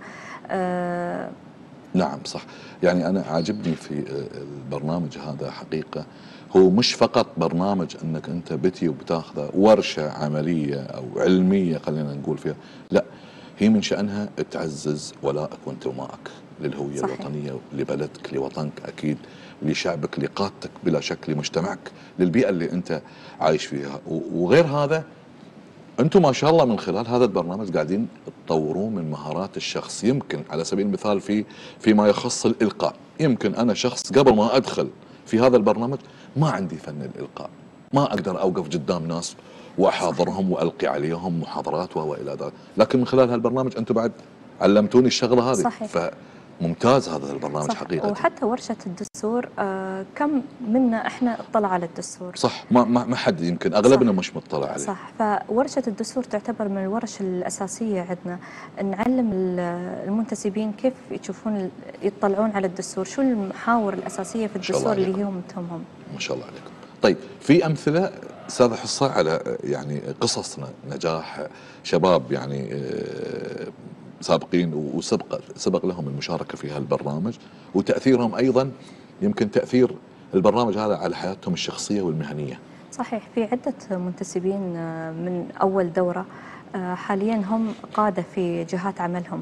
نعم صح. يعني أنا عاجبني في البرنامج هذا حقيقة هو مش فقط برنامج أنك أنت بتي وبتاخذ ورشة عملية أو علمية خلينا نقول فيها، لا، هي من شأنها تعزز ولائك وانتمائك للهويه صحيح. الوطنيه لبلدك لوطنك اكيد لشعبك لقادتك بلا شك لمجتمعك للبيئه اللي انت عايش فيها. وغير هذا انتم ما شاء الله من خلال هذا البرنامج قاعدين تطورون من مهارات الشخص. يمكن على سبيل المثال في فيما يخص الالقاء، يمكن انا شخص قبل ما ادخل في هذا البرنامج ما عندي فن الالقاء، ما اقدر اوقف قدام ناس واحاضرهم والقي عليهم محاضرات والى ذلك، لكن من خلال هالبرنامج انتم بعد علمتوني الشغله هذه. صحيح. فممتاز هذا البرنامج صح. حقيقه. وحتى ورشه الدستور آه كم منا احنا اطلع على الدستور؟ صح، ما ما حد يمكن اغلبنا صح. مش مطلع عليه. صح. فورشه الدستور تعتبر من الورش الاساسيه عندنا، نعلم المنتسبين كيف يشوفون يطلعون على الدستور، شو المحاور الاساسيه في الدستور اللي هم تهمهم. ما شاء الله عليكم. طيب في امثله استاذ حصه على يعني قصص نجاح شباب يعني سابقين وسبق سبق لهم المشاركه في هالبرنامج وتاثيرهم ايضا يمكن تاثير البرنامج هذا على حياتهم الشخصيه والمهنيه؟ صحيح. في عده منتسبين من اول دوره حاليا هم قاده في جهات عملهم،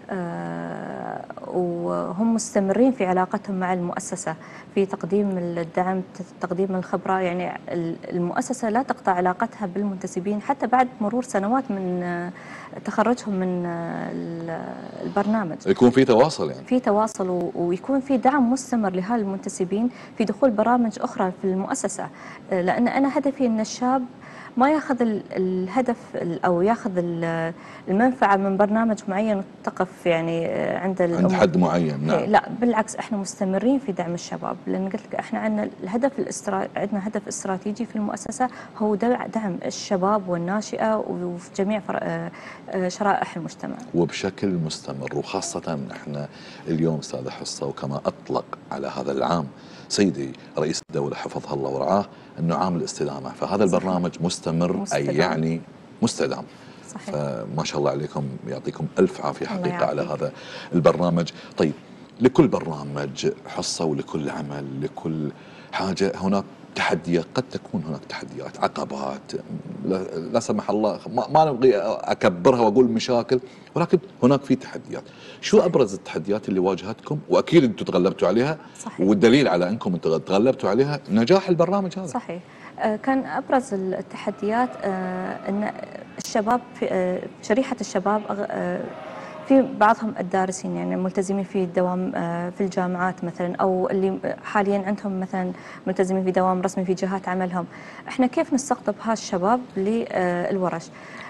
وهم مستمرين في علاقتهم مع المؤسسة في تقديم الدعم، تقديم الخبرة. يعني المؤسسة لا تقطع علاقتها بالمنتسبين حتى بعد مرور سنوات من تخرجهم من البرنامج. يكون في تواصل، يعني في تواصل ويكون في دعم مستمر لهالمنتسبين في دخول برامج أخرى في المؤسسة، لأن أنا هدفي أن الشاب ما ياخذ الهدف او ياخذ المنفعه من برنامج معين وتقف يعني عند عند حد معين. نعم. لا بالعكس، احنا مستمرين في دعم الشباب، لان قلت لك احنا عندنا الهدف الاسترا... عندنا هدف استراتيجي في المؤسسه هو دعم الشباب والناشئه وفي جميع فر... شرائح المجتمع وبشكل مستمر. وخاصه احنا اليوم استاذ حصه وكما اطلق على هذا العام سيدي رئيس الدولة حفظه الله ورعاه أنه عام الاستدامة، فهذا البرنامج مستمر مستدام. أي يعني مستدام. صحيح. فما شاء الله عليكم، يعطيكم ألف عافية حقيقة على هذا البرنامج. طيب لكل برنامج حصة ولكل عمل لكل حاجة هناك تحديات، قد تكون هناك تحديات عقبات لا سمح الله، ما نبغي أكبرها وأقول مشاكل، ولكن هناك في تحديات. شو أبرز التحديات اللي واجهتكم وأكيد أنتم تغلبتوا عليها؟ صحيح. والدليل على أنكم تغلبتوا عليها نجاح البرنامج هذا. صحيح. كان أبرز التحديات أن الشباب في شريحة الشباب في بعضهم الدارسين يعني ملتزمين في الدوام في الجامعات مثلا، او اللي حاليا عندهم مثلا ملتزمين في دوام رسمي في جهات عملهم. احنا كيف نستقطب هالشباب للورش؟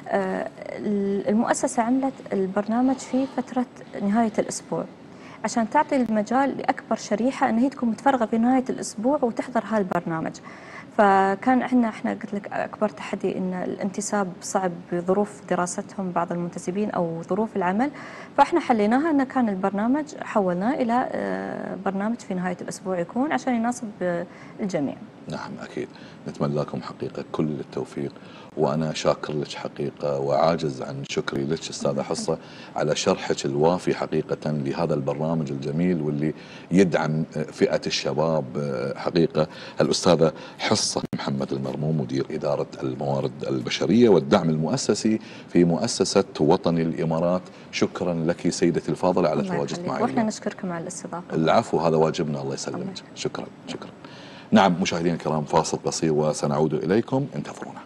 المؤسسة عملت البرنامج في فترة نهاية الأسبوع عشان تعطي المجال لأكبر شريحة أن هي تكون متفرغة في نهاية الأسبوع وتحضر هالبرنامج. فكان عندنا احنا قلت لك اكبر تحدي ان الانتساب صعب بظروف دراستهم بعض المنتسبين او ظروف العمل، فاحنا حليناها ان كان البرنامج حولناه الى برنامج في نهايه الاسبوع يكون عشان يناسب الجميع. نعم اكيد، نتمنى لكم حقيقه كل التوفيق، وانا شاكر لك حقيقه وعاجز عن شكري لك استاذه حصه على شرحك الوافي حقيقه لهذا البرنامج الجميل واللي يدعم فئه الشباب حقيقه. الاستاذه حصه محمد المرموم مدير اداره الموارد البشريه والدعم المؤسسي في مؤسسه وطني الامارات، شكرا لك سيدتي الفاضله على تواجدك معي. واحنا نشكركم على الاستضافه. العفو، هذا واجبنا، الله يسلمك. شكرا شكرا. نعم مشاهدينا الكرام، فاصل قصير وسنعود اليكم، انتظرونا.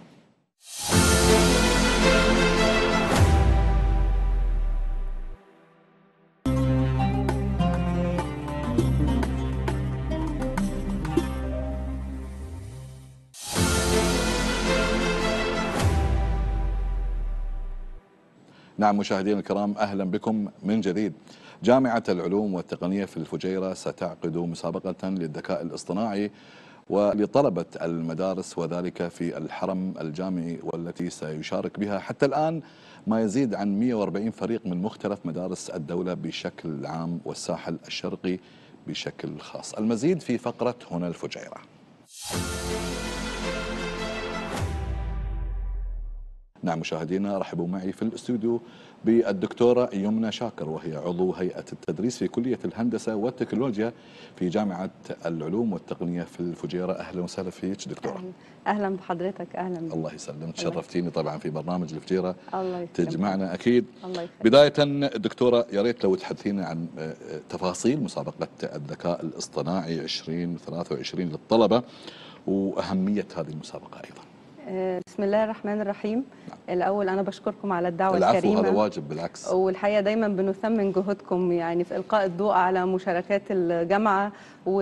نعم مشاهدينا الكرام، أهلا بكم من جديد. جامعة العلوم والتقنية في الفجيرة ستعقد مسابقة للذكاء الاصطناعي ولطلبة المدارس وذلك في الحرم الجامعي، والتي سيشارك بها حتى الآن ما يزيد عن مئة وأربعين فريق من مختلف مدارس الدولة بشكل عام والساحل الشرقي بشكل خاص. المزيد في فقرة هنا الفجيرة. نعم مشاهدينا، رحبوا معي في الاستوديو بالدكتورة يمنى شاكر، وهي عضو هيئة التدريس في كلية الهندسة والتكنولوجيا في جامعة العلوم والتقنية في الفجيرة. أهلا وسهلا فيك دكتورة. أهلا بحضرتك. أهلا. الله يسلمك، شرفتيني طبعا في برنامج الفجيرة. الله يسلمك. تجمعنا أكيد. الله يخليك. بداية دكتورة، يا ريت لو تحدثينا عن تفاصيل مسابقة الذكاء الاصطناعي عشرين ثلاثة وعشرين للطلبة وأهمية هذه المسابقة أيضا. بسم الله الرحمن الرحيم. نعم. الأول أنا بشكركم على الدعوة العفو، الكريمة. هذا واجب بالعكس. والحقيقة دايما بنثمن جهودكم يعني في إلقاء الضوء على مشاركات الجامعة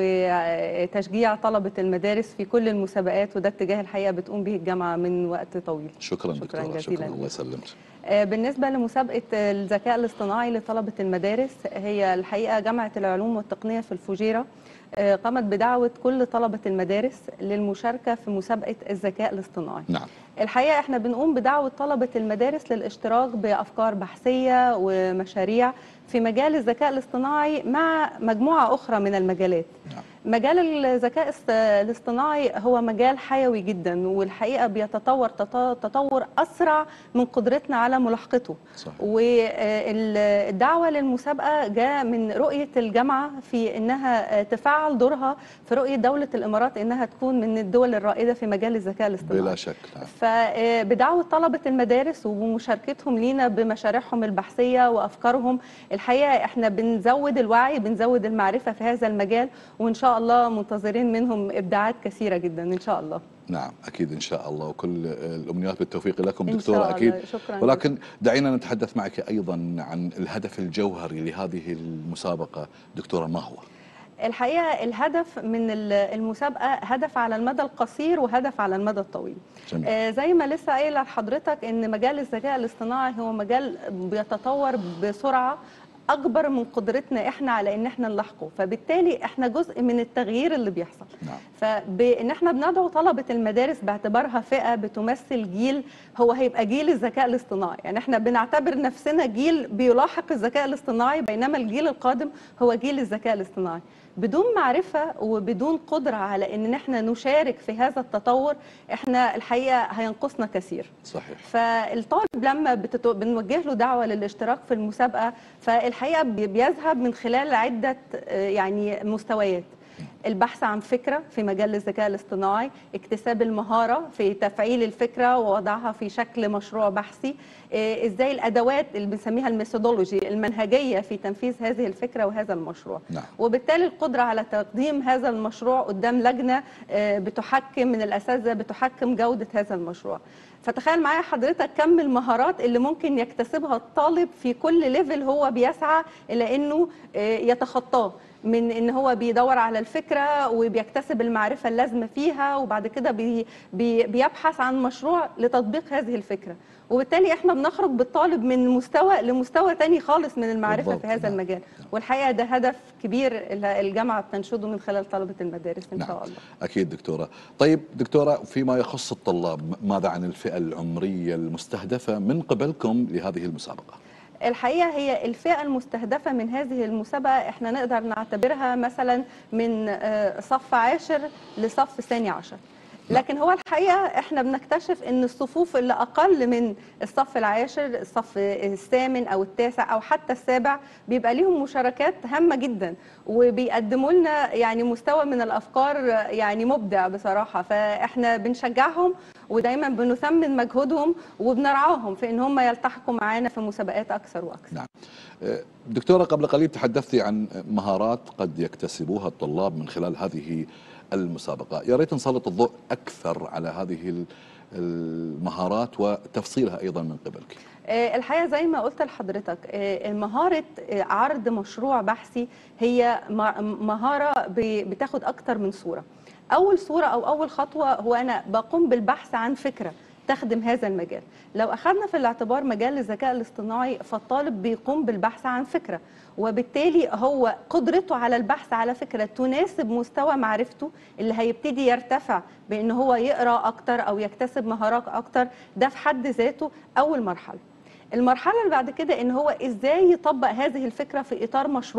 وتشجيع طلبة المدارس في كل المسابقات، وده اتجاه الحقيقة بتقوم به الجامعة من وقت طويل. شكرا, شكرا دكتورة. جزيلا. شكرا، الله يسلمك. بالنسبة لمسابقة الذكاء الاصطناعي لطلبة المدارس، هي الحقيقة جامعة العلوم والتقنية في الفجيرة قامت بدعوة كل طلبة المدارس للمشاركة في مسابقة الذكاء الاصطناعي. نعم. الحقيقة احنا بنقوم بدعوة طلبة المدارس للاشتراك بأفكار بحثية ومشاريع في مجال الذكاء الاصطناعي مع مجموعة أخرى من المجالات. نعم. مجال الذكاء الاصطناعي هو مجال حيوي جدا، والحقيقة بيتطور تطور أسرع من قدرتنا على ملاحقته. صحيح. والدعوة للمسابقة جاء من رؤية الجامعة في أنها تفعل دورها في رؤية دولة الإمارات أنها تكون من الدول الرائدة في مجال الذكاء الاصطناعي. بلا شك. نعم. فبدعوة طلبة المدارس ومشاركتهم لينا بمشاريعهم البحثية وأفكارهم، الحقيقة احنا بنزود الوعي، بنزود المعرفة في هذا المجال، وإن شاء الله منتظرين منهم إبداعات كثيرة جدا إن شاء الله. نعم أكيد إن شاء الله، وكل الأمنيات بالتوفيق لكم إن دكتورة. شاء الله. أكيد. شكرا. ولكن دعينا نتحدث معك أيضا عن الهدف الجوهري لهذه المسابقة دكتورة، ما هو؟ الحقيقة الهدف من المسابقة هدف على المدى القصير وهدف على المدى الطويل. جميل. آه زي ما لسه قايله لحضرتك ان مجال الذكاء الاصطناعي هو مجال بيتطور بسرعة أكبر من قدرتنا إحنا على إن إحنا نلاحقه، فبالتالي إحنا جزء من التغيير اللي بيحصل. نعم. فبإن إحنا بندعو طلبة المدارس باعتبارها فئة بتمثل جيل هو هيبقى جيل الذكاء الاصطناعي، يعني إحنا بنعتبر نفسنا جيل بيلاحق الذكاء الاصطناعي، بينما الجيل القادم هو جيل الذكاء الاصطناعي. بدون معرفة وبدون قدرة على إن إحنا نشارك في هذا التطور، إحنا الحقيقة هينقصنا كثير. صحيح. فالطالب لما بتتو... بنوجه له دعوة للاشتراك في المسابقة، فالحقيقة بيذهب من خلال عدة يعني مستويات: البحث عن فكرة في مجال الذكاء الاصطناعي، اكتساب المهارة في تفعيل الفكرة ووضعها في شكل مشروع بحثي، ازاي الادوات اللي بنسميها الميثودولوجي المنهجية في تنفيذ هذه الفكرة وهذا المشروع. نعم. وبالتالي القدرة على تقديم هذا المشروع قدام لجنة بتحكم من الأساتذة بتحكم جودة هذا المشروع. فتخيل معايا حضرتك كم المهارات اللي ممكن يكتسبها الطالب في كل ليفل هو بيسعى إلى أنه يتخطاه، من ان هو بيدور على الفكره وبيكتسب المعرفه اللازمه فيها، وبعد كده بي بي بيبحث عن مشروع لتطبيق هذه الفكره. وبالتالي احنا بنخرج بالطالب من مستوى لمستوى تاني خالص من المعرفه بالضبط. في هذا نعم. المجال، والحقيقه ده هدف كبير الجامعه بتنشده من خلال طلبه المدارس ان نعم. شاء الله. اكيد دكتوره. طيب دكتوره، فيما يخص الطلاب، ماذا عن الفئه العمريه المستهدفه من قبلكم لهذه المسابقه؟ الحقيقة هي الفئة المستهدفة من هذه المسابقة احنا نقدر نعتبرها مثلا من صف عاشر لصف ثاني عشر، لكن هو الحقيقة احنا بنكتشف ان الصفوف اللي اقل من الصف العاشر، الصف الثامن او التاسع او حتى السابع، بيبقى ليهم مشاركات هامة جدا وبيقدموا لنا يعني مستوى من الافكار يعني مبدع بصراحة. فاحنا بنشجعهم ودايما بنثمن مجهودهم وبنرعاهم في ان هم يلتحقوا معانا في مسابقات اكثر واكثر. نعم. دكتورة، قبل قليل تحدثتي عن مهارات قد يكتسبوها الطلاب من خلال هذه المسابقة، يا ريت نسلط الضوء أكثر على هذه المهارات وتفصيلها أيضا من قبلك. الحقيقة زي ما قلت لحضرتك، مهارة عرض مشروع بحثي هي مهارة بتاخد أكتر من صورة. أول صورة أو أول خطوة هو أنا بقوم بالبحث عن فكرة تخدم هذا المجال. لو أخذنا في الاعتبار مجال الذكاء الاصطناعي، فالطالب بيقوم بالبحث عن فكرة، وبالتالي هو قدرته على البحث على فكرة تناسب مستوى معرفته اللي هيبتدي يرتفع بأن هو يقرأ أكتر أو يكتسب مهارات أكتر. ده في حد ذاته أول مرحلة. المرحلة اللي بعد كده ان هو ازاي يطبق هذه الفكرة في اطار مشروع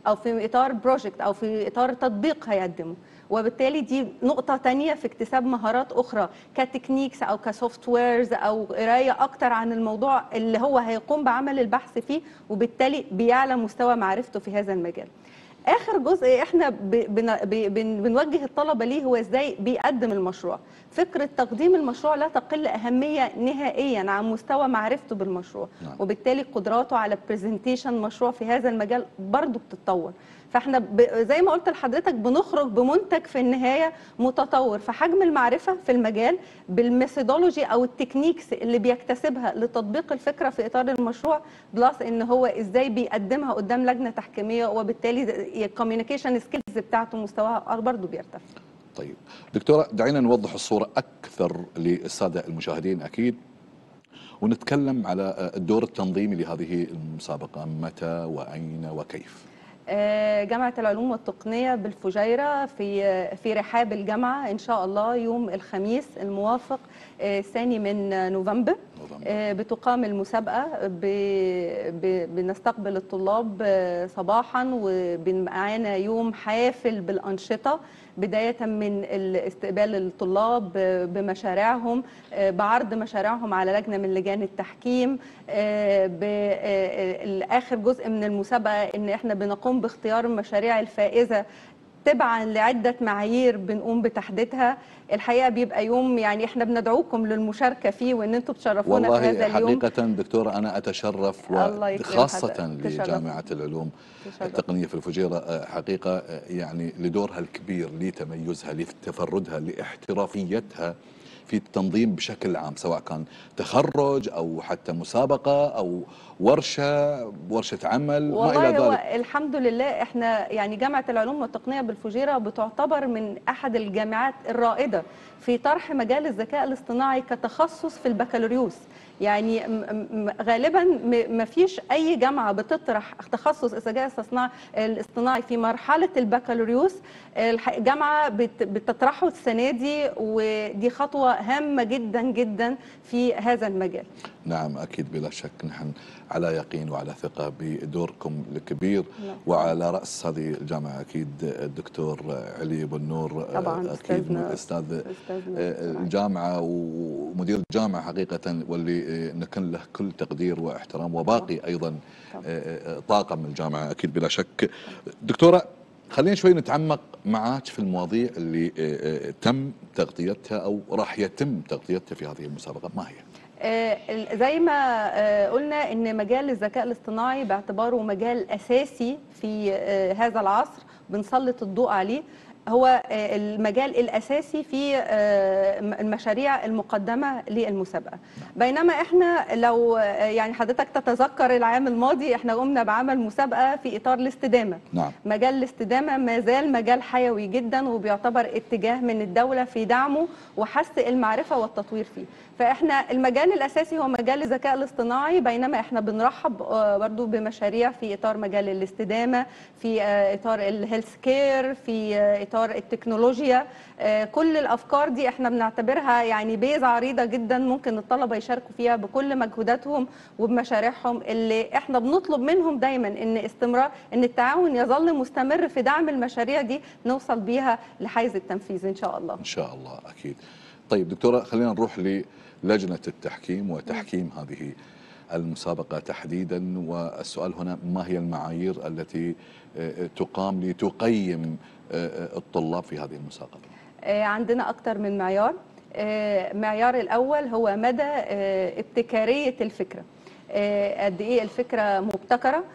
او في اطار بروجكت او في اطار تطبيق هيقدمه، وبالتالي دي نقطة تانية في اكتساب مهارات أخرى كتكنيكس أو كسوفت ويرز أو قراية أكتر عن الموضوع اللي هو هيقوم بعمل البحث فيه، وبالتالي بيعلى مستوى معرفته في هذا المجال. آخر جزء احنا بن بن بنوجه الطلبة ليه هو ازاي بيقدم المشروع. فكرة تقديم المشروع لا تقل أهمية نهائيا عن مستوى معرفته بالمشروع، نعم. وبالتالي قدراته على برزنتيشن مشروع في هذا المجال برضو بتتطور. فاحنا زي ما قلت لحضرتك بنخرج بمنتج في النهاية متطور في حجم المعرفة في المجال بالميثودولوجي او التكنيكس اللي بيكتسبها لتطبيق الفكرة في اطار المشروع، بلس ان هو ازاي بيقدمها قدام لجنة تحكيمية، وبالتالي الكوميونيكيشن سكيلز بتاعته مستواها برضه بيرتفع. طيب دكتورة، دعينا نوضح الصورة أكثر للسادة المشاهدين أكيد، ونتكلم على الدور التنظيمي لهذه المسابقة، متى وأين وكيف؟ جامعة العلوم والتقنية بالفجيرة في في رحاب الجامعة إن شاء الله يوم الخميس الموافق الثاني من نوفمبر. بتقام المسابقة، بنستقبل الطلاب صباحا ومعانا يوم حافل بالأنشطة، بداية من استقبال الطلاب بمشاريعهم، بعرض مشاريعهم على لجنة من لجان التحكيم. آخر جزء من المسابقة إن إحنا بنقوم باختيار المشاريع الفائزة تبعا لعدة معايير بنقوم بتحديدها. الحقيقة بيبقى يوم يعني احنا بندعوكم للمشاركة فيه، وان انتم تشرفونا في هذا اليوم. والله حقيقة دكتورة أنا أتشرف، وخاصة لجامعة العلوم التقنية في الفجيرة، حقيقة يعني لدورها الكبير، لتميزها، لتفردها، لاحترافيتها في التنظيم بشكل عام، سواء كان تخرج أو حتى مسابقة أو ورشة ورشة عمل ما إلى ذلك. والله هو الحمد لله احنا يعني جامعة العلوم والتقنية بالفجيرة بتعتبر من أحد الجامعات الرائدة في طرح مجال الذكاء الاصطناعي كتخصص في البكالوريوس. يعني غالبا ما فيش أي جامعة بتطرح تخصص الذكاء الاصطناعي في مرحلة البكالوريوس. الجامعة بتطرحه السنة دي، ودي خطوة هامة جدا جدا في هذا المجال. نعم أكيد بلا شك، نحن على يقين وعلى ثقة بدوركم الكبير. وعلى رأس هذه الجامعة أكيد الدكتور علي بن نور، طبعا أكيد أستاذ الجامعة ومدير الجامعة حقيقة، واللي نكن له كل تقدير واحترام، وباقي أيضا طاقم الجامعة أكيد بلا شك. دكتورة، خلينا شوي نتعمق معاك في المواضيع اللي تم تغطيتها أو راح يتم تغطيتها في هذه المسابقة، ما هي؟ زي ما قلنا ان مجال الذكاء الاصطناعي باعتباره مجال اساسي في هذا العصر بنسلط الضوء عليه، هو المجال الأساسي في المشاريع المقدمة للمسابقة. بينما احنا لو يعني حضرتك تتذكر العام الماضي احنا قمنا بعمل مسابقة في إطار الاستدامة. نعم. مجال الاستدامة ما زال مجال حيوي جدا، وبيعتبر اتجاه من الدولة في دعمه وحث المعرفة والتطوير فيه. فاحنا المجال الأساسي هو مجال الذكاء الاصطناعي، بينما احنا بنرحب برضو بمشاريع في إطار مجال الاستدامة، في إطار الهيلث كير، في إطار التكنولوجيا. كل الأفكار دي احنا بنعتبرها يعني بيز عريضة جدا ممكن الطلبة يشاركوا فيها بكل مجهوداتهم وبمشاريعهم، اللي احنا بنطلب منهم دايما ان استمرار ان التعاون يظل مستمر في دعم المشاريع دي نوصل بيها لحيز التنفيذ ان شاء الله. ان شاء الله اكيد. طيب دكتورة، خلينا نروح للجنة التحكيم وتحكيم هذه المسابقة تحديدا، والسؤال هنا ما هي المعايير التي تقام لتقيم الطلاب في هذه المسابقة؟ عندنا أكثر من معيار. معيار الأول هو مدى ابتكارية الفكرة، قد إيه الفكرة مبتكرة،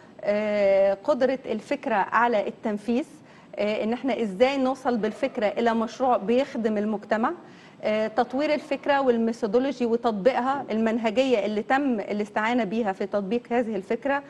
قدرة الفكرة على التنفيذ، إن إحنا إزاي نوصل بالفكرة إلى مشروع بيخدم المجتمع، تطوير الفكرة والميثودولوجي وتطبيقها، المنهجية اللي تم الاستعانة بيها في تطبيق هذه الفكرة،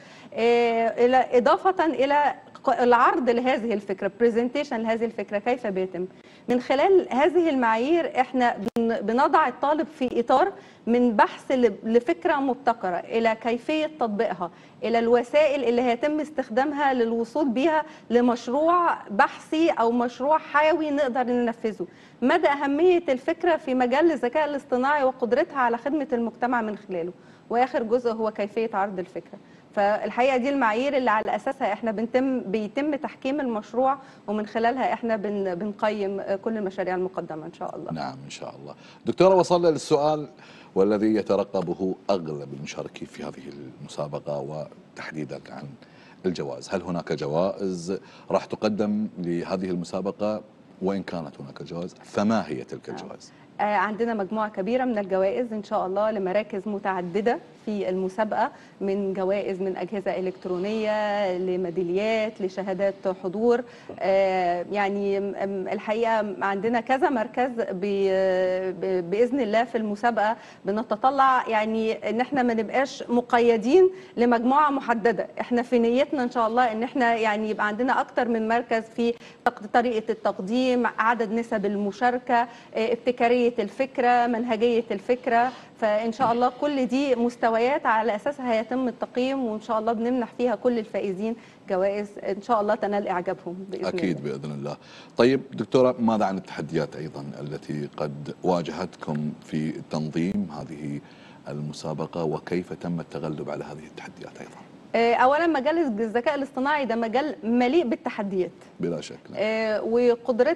إلى إضافة إلى العرض لهذه الفكرة، برزنتيشن لهذه الفكرة كيف بيتم. من خلال هذه المعايير احنا بنضع الطالب في إطار من بحث لفكرة مبتكرة إلى كيفية تطبيقها، إلى الوسائل اللي هيتم استخدامها للوصول بها لمشروع بحثي أو مشروع حيوي نقدر ننفذه. مدى أهمية الفكرة في مجال الذكاء الاصطناعي وقدرتها على خدمة المجتمع من خلاله. وآخر جزء هو كيفية عرض الفكرة. فالحقيقه دي المعايير اللي على اساسها احنا بنتم بيتم تحكيم المشروع، ومن خلالها احنا بن بنقيم كل المشاريع المقدمه ان شاء الله. نعم ان شاء الله. دكتوره، وصلنا للسؤال والذي يترقبه اغلب المشاركين في هذه المسابقه، وتحديدا عن الجوائز. هل هناك جوائز راح تقدم لهذه المسابقه؟ وإن كانت هناك جوائز فما هي تلك الجوائز؟ عندنا مجموعة كبيرة من الجوائز إن شاء الله لمراكز متعددة في المسابقة، من جوائز من أجهزة إلكترونية لميداليات لشهادات حضور. يعني الحقيقة عندنا كذا مركز بإذن الله في المسابقة. بنتطلع يعني إن احنا ما نبقاش مقيدين لمجموعة محددة، احنا في نيتنا إن شاء الله إن احنا يعني يبقى عندنا أكتر من مركز في طريقة التقديم، عدد نسب المشاركة، ابتكارية الفكرة، منهجية الفكرة. فإن شاء الله كل دي مستويات على أساسها هيتم التقييم، وإن شاء الله بنمنح فيها كل الفائزين جوائز إن شاء الله تنال إعجابهم بإذن أكيد الله. بإذن الله. طيب دكتورة، ماذا عن التحديات أيضا التي قد واجهتكم في تنظيم هذه المسابقة، وكيف تم التغلب على هذه التحديات أيضا؟ اولا مجال الذكاء الاصطناعي ده مجال مليء بالتحديات بلا شك. آه وقدره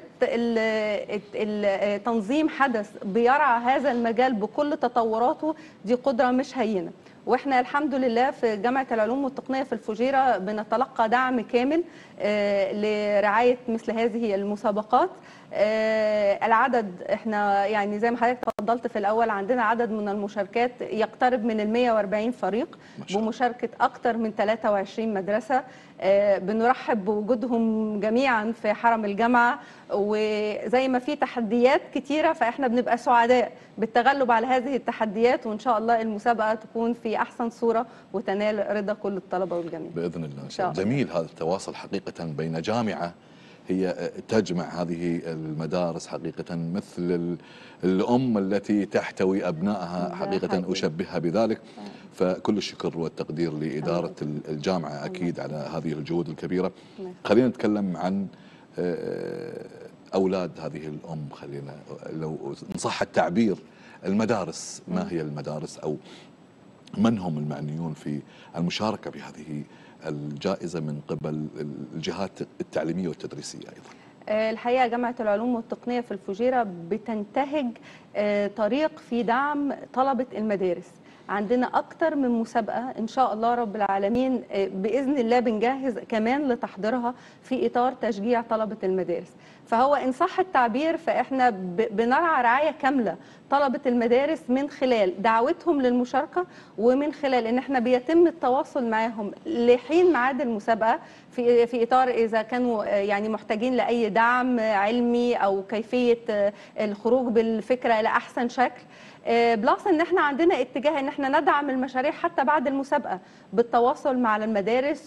تنظيم حدث بيرعى هذا المجال بكل تطوراته دي قدره مش هينه. واحنا الحمد لله في جامعه العلوم والتقنيه في الفجيره بنتلقى دعم كامل آه لرعايه مثل هذه المسابقات. آه العدد احنا يعني زي ما حضرتك تفضلت في الاول، عندنا عدد من المشاركات يقترب من ال مئة وأربعين فريق بمشاركه اكثر من ثلاثة وعشرين مدرسه. آه بنرحب بوجودهم جميعا في حرم الجامعه، وزي ما في تحديات كتيره فاحنا بنبقى سعداء بالتغلب على هذه التحديات، وان شاء الله المسابقه تكون في احسن صوره وتنال رضا كل الطلبه والجميع باذن الله. إن شاء الله. جميل هذا التواصل حقيقه بين جامعه هي تجمع هذه المدارس حقيقة، مثل الأم التي تحتوي أبنائها حقيقة، أشبهها بذلك. فكل الشكر والتقدير لإدارة الجامعة أكيد على هذه الجهود الكبيرة. خلينا نتكلم عن أولاد هذه الأم، خلينا لو إن صح التعبير المدارس. ما هي المدارس، أو من هم المعنيون في المشاركة بهذه الجائزة من قبل الجهات التعليمية والتدريسية أيضا؟ الحقيقة جامعة العلوم والتقنية في الفجيرة بتنتهج طريق في دعم طلبة المدارس. عندنا أكتر من مسابقة إن شاء الله رب العالمين بإذن الله بنجهز كمان لتحضيرها في إطار تشجيع طلبة المدارس. فهو إن صح التعبير فإحنا بنرعى رعاية كاملة طلبة المدارس من خلال دعوتهم للمشاركة، ومن خلال إن إحنا بيتم التواصل معهم لحين ميعاد المسابقة في في إطار إذا كانوا يعني محتاجين لأي دعم علمي أو كيفية الخروج بالفكرة لأحسن شكل. بلس ان احنا عندنا اتجاه ان احنا ندعم المشاريع حتى بعد المسابقه بالتواصل مع المدارس،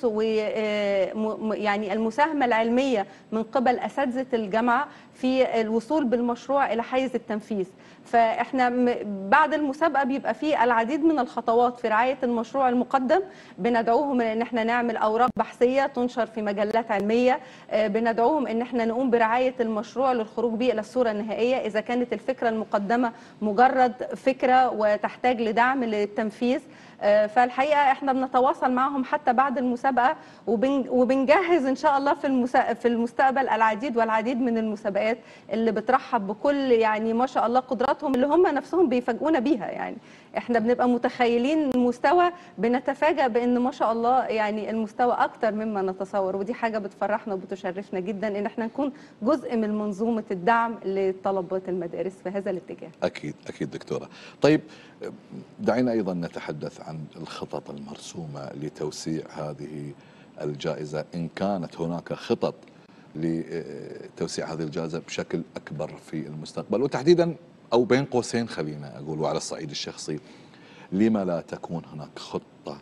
ويعني المساهمه العلميه من قبل اساتذه الجامعه في الوصول بالمشروع الى حيز التنفيذ. فاحنا بعد المسابقه بيبقى في العديد من الخطوات في رعايه المشروع المقدم. بندعوهم ان احنا نعمل اوراق بحثيه تنشر في مجلات علميه، بندعوهم ان احنا نقوم برعايه المشروع للخروج به الى الصوره النهائيه اذا كانت الفكره المقدمه مجرد فكره وتحتاج لدعم للتنفيذ. فالحقيقه احنا بنتواصل معهم حتى بعد المسابقه، وبنجهز ان شاء الله في في المستقبل العديد والعديد من المسابقات اللي بترحب بكل يعني ما شاء الله قدراتهم اللي هم نفسهم بيفاجئونا بيها. يعني احنا بنبقى متخيلين المستوى، بنتفاجأ بان ما شاء الله يعني المستوى اكتر مما نتصور، ودي حاجه بتفرحنا وبتشرفنا جدا ان احنا نكون جزء من منظومه الدعم لطلبات المدارس في هذا الاتجاه. اكيد اكيد دكتوره. طيب دعينا ايضا نتحدث عن الخطط المرسومه لتوسيع هذه الجائزه، ان كانت هناك خطط لتوسيع هذه الجائزه بشكل اكبر في المستقبل، وتحديدا او بين قوسين خلينا اقول وعلى الصعيد الشخصي، لما لا تكون هناك خطه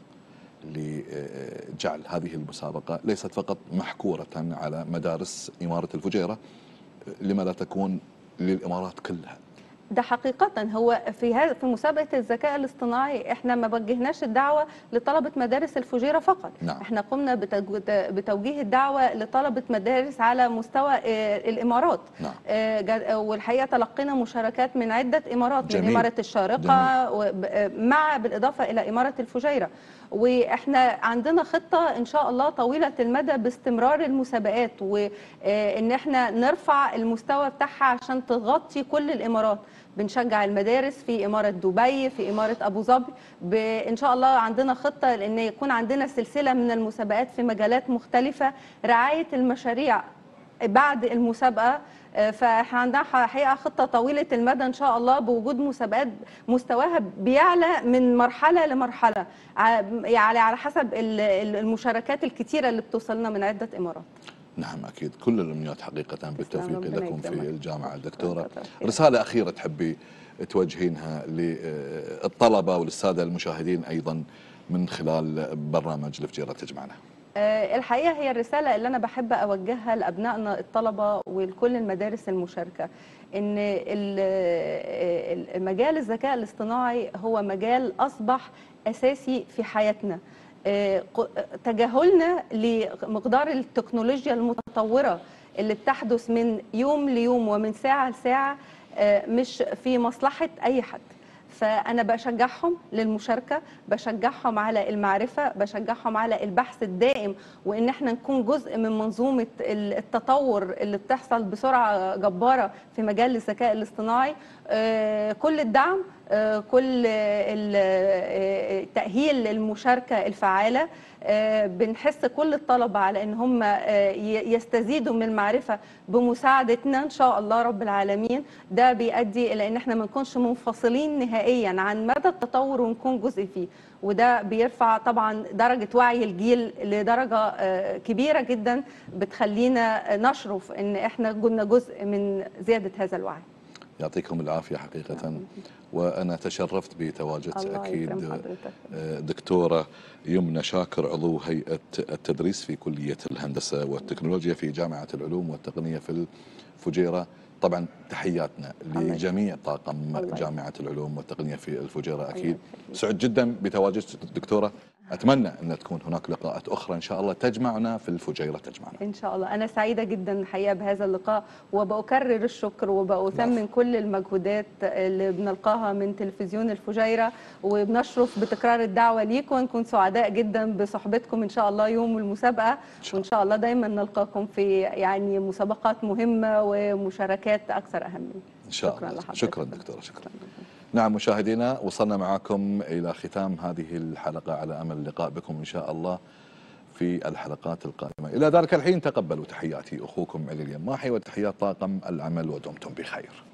لجعل هذه المسابقه ليست فقط محكوره على مدارس اماره الفجيره، لما لا تكون للامارات كلها؟ ده حقيقة هو في هذا في مسابقة الذكاء الاصطناعي احنا ما وجهناش الدعوة لطلبة مدارس الفجيرة فقط. نعم. احنا قمنا بتوجيه الدعوة لطلبة مدارس على مستوى الإمارات. نعم. والحقيقة تلقينا مشاركات من عدة إمارات، جميل. من إمارة الشارقة جميل. مع بالإضافة إلى إمارة الفجيرة. واحنا عندنا خطة ان شاء الله طويلة المدى باستمرار المسابقات، وان احنا نرفع المستوى بتاعها عشان تغطي كل الامارات. بنشجع المدارس في إمارة دبي، في إمارة أبو ظبي. إن شاء الله عندنا خطة لأن يكون عندنا سلسلة من المسابقات في مجالات مختلفة، رعاية المشاريع بعد المسابقة. فاحنا عندنا حقيقة خطة طويلة المدى إن شاء الله بوجود مسابقات مستواها بيعلى من مرحلة لمرحلة، يعني على حسب المشاركات الكتيرة اللي بتوصلنا من عدة إمارات. نعم أكيد، كل الأمنيات حقيقة بالتوفيق لكم في الجامعة. الدكتورة، رسالة أخيرة تحبي توجهينها للطلبة وللسادة المشاهدين أيضا من خلال برنامج الفجيرة تجمعنا؟ الحقيقة هي الرسالة اللي أنا بحب أوجهها لأبنائنا الطلبة ولكل المدارس المشاركة، إن مجال الذكاء الاصطناعي هو مجال أصبح أساسي في حياتنا. تجاهلنا لمقدار التكنولوجيا المتطورة اللي بتحدث من يوم ليوم ومن ساعة لساعة مش في مصلحة أي حد. فأنا بشجعهم للمشاركة، بشجعهم على المعرفة، بشجعهم على البحث الدائم، وإن احنا نكون جزء من منظومة التطور اللي بتحصل بسرعة جبارة في مجال الذكاء الاصطناعي. كل الدعم، كل التأهيل للمشاركة الفعالة. بنحس كل الطلبة على ان هم يستزيدوا من المعرفة بمساعدتنا ان شاء الله رب العالمين. ده بيؤدي الى ان احنا ما نكونش منفصلين نهائيا عن مدى التطور ونكون جزء فيه، وده بيرفع طبعا درجة وعي الجيل لدرجة كبيرة جدا بتخلينا نشرف ان احنا كنا جزء من زيادة هذا الوعي. يعطيكم العافية حقيقة، وأنا تشرفت بتواجد أكيد دكتورة يمنى شاكر، عضو هيئة التدريس في كلية الهندسة والتكنولوجيا في جامعة العلوم والتقنية في الفجيرة. طبعا تحياتنا لجميع طاقم جامعة العلوم والتقنية في الفجيرة. أكيد سعد جدا بتواجد الدكتورة، أتمنى أن تكون هناك لقاءات أخرى إن شاء الله تجمعنا في الفجيرة تجمعنا إن شاء الله. أنا سعيدة جدا الحقيقة بهذا اللقاء، وبأكرر الشكر وبأثمن كل المجهودات اللي بنلقاها من تلفزيون الفجيرة، وبنشرف بتكرار الدعوة ليكم، ونكون سعداء جدا بصحبتكم إن شاء الله يوم المسابقة، وإن شاء الله دايما نلقاكم في يعني مسابقات مهمة ومشاركات أكثر أهمية. إن شاء الله. شكرا دكتورة، شكرا. نعم مشاهدينا، وصلنا معكم إلى ختام هذه الحلقة، على أمل اللقاء بكم إن شاء الله في الحلقات القادمة. إلى ذلك الحين تقبلوا تحياتي أخوكم علي اليماحي وتحيات طاقم العمل، ودمتم بخير.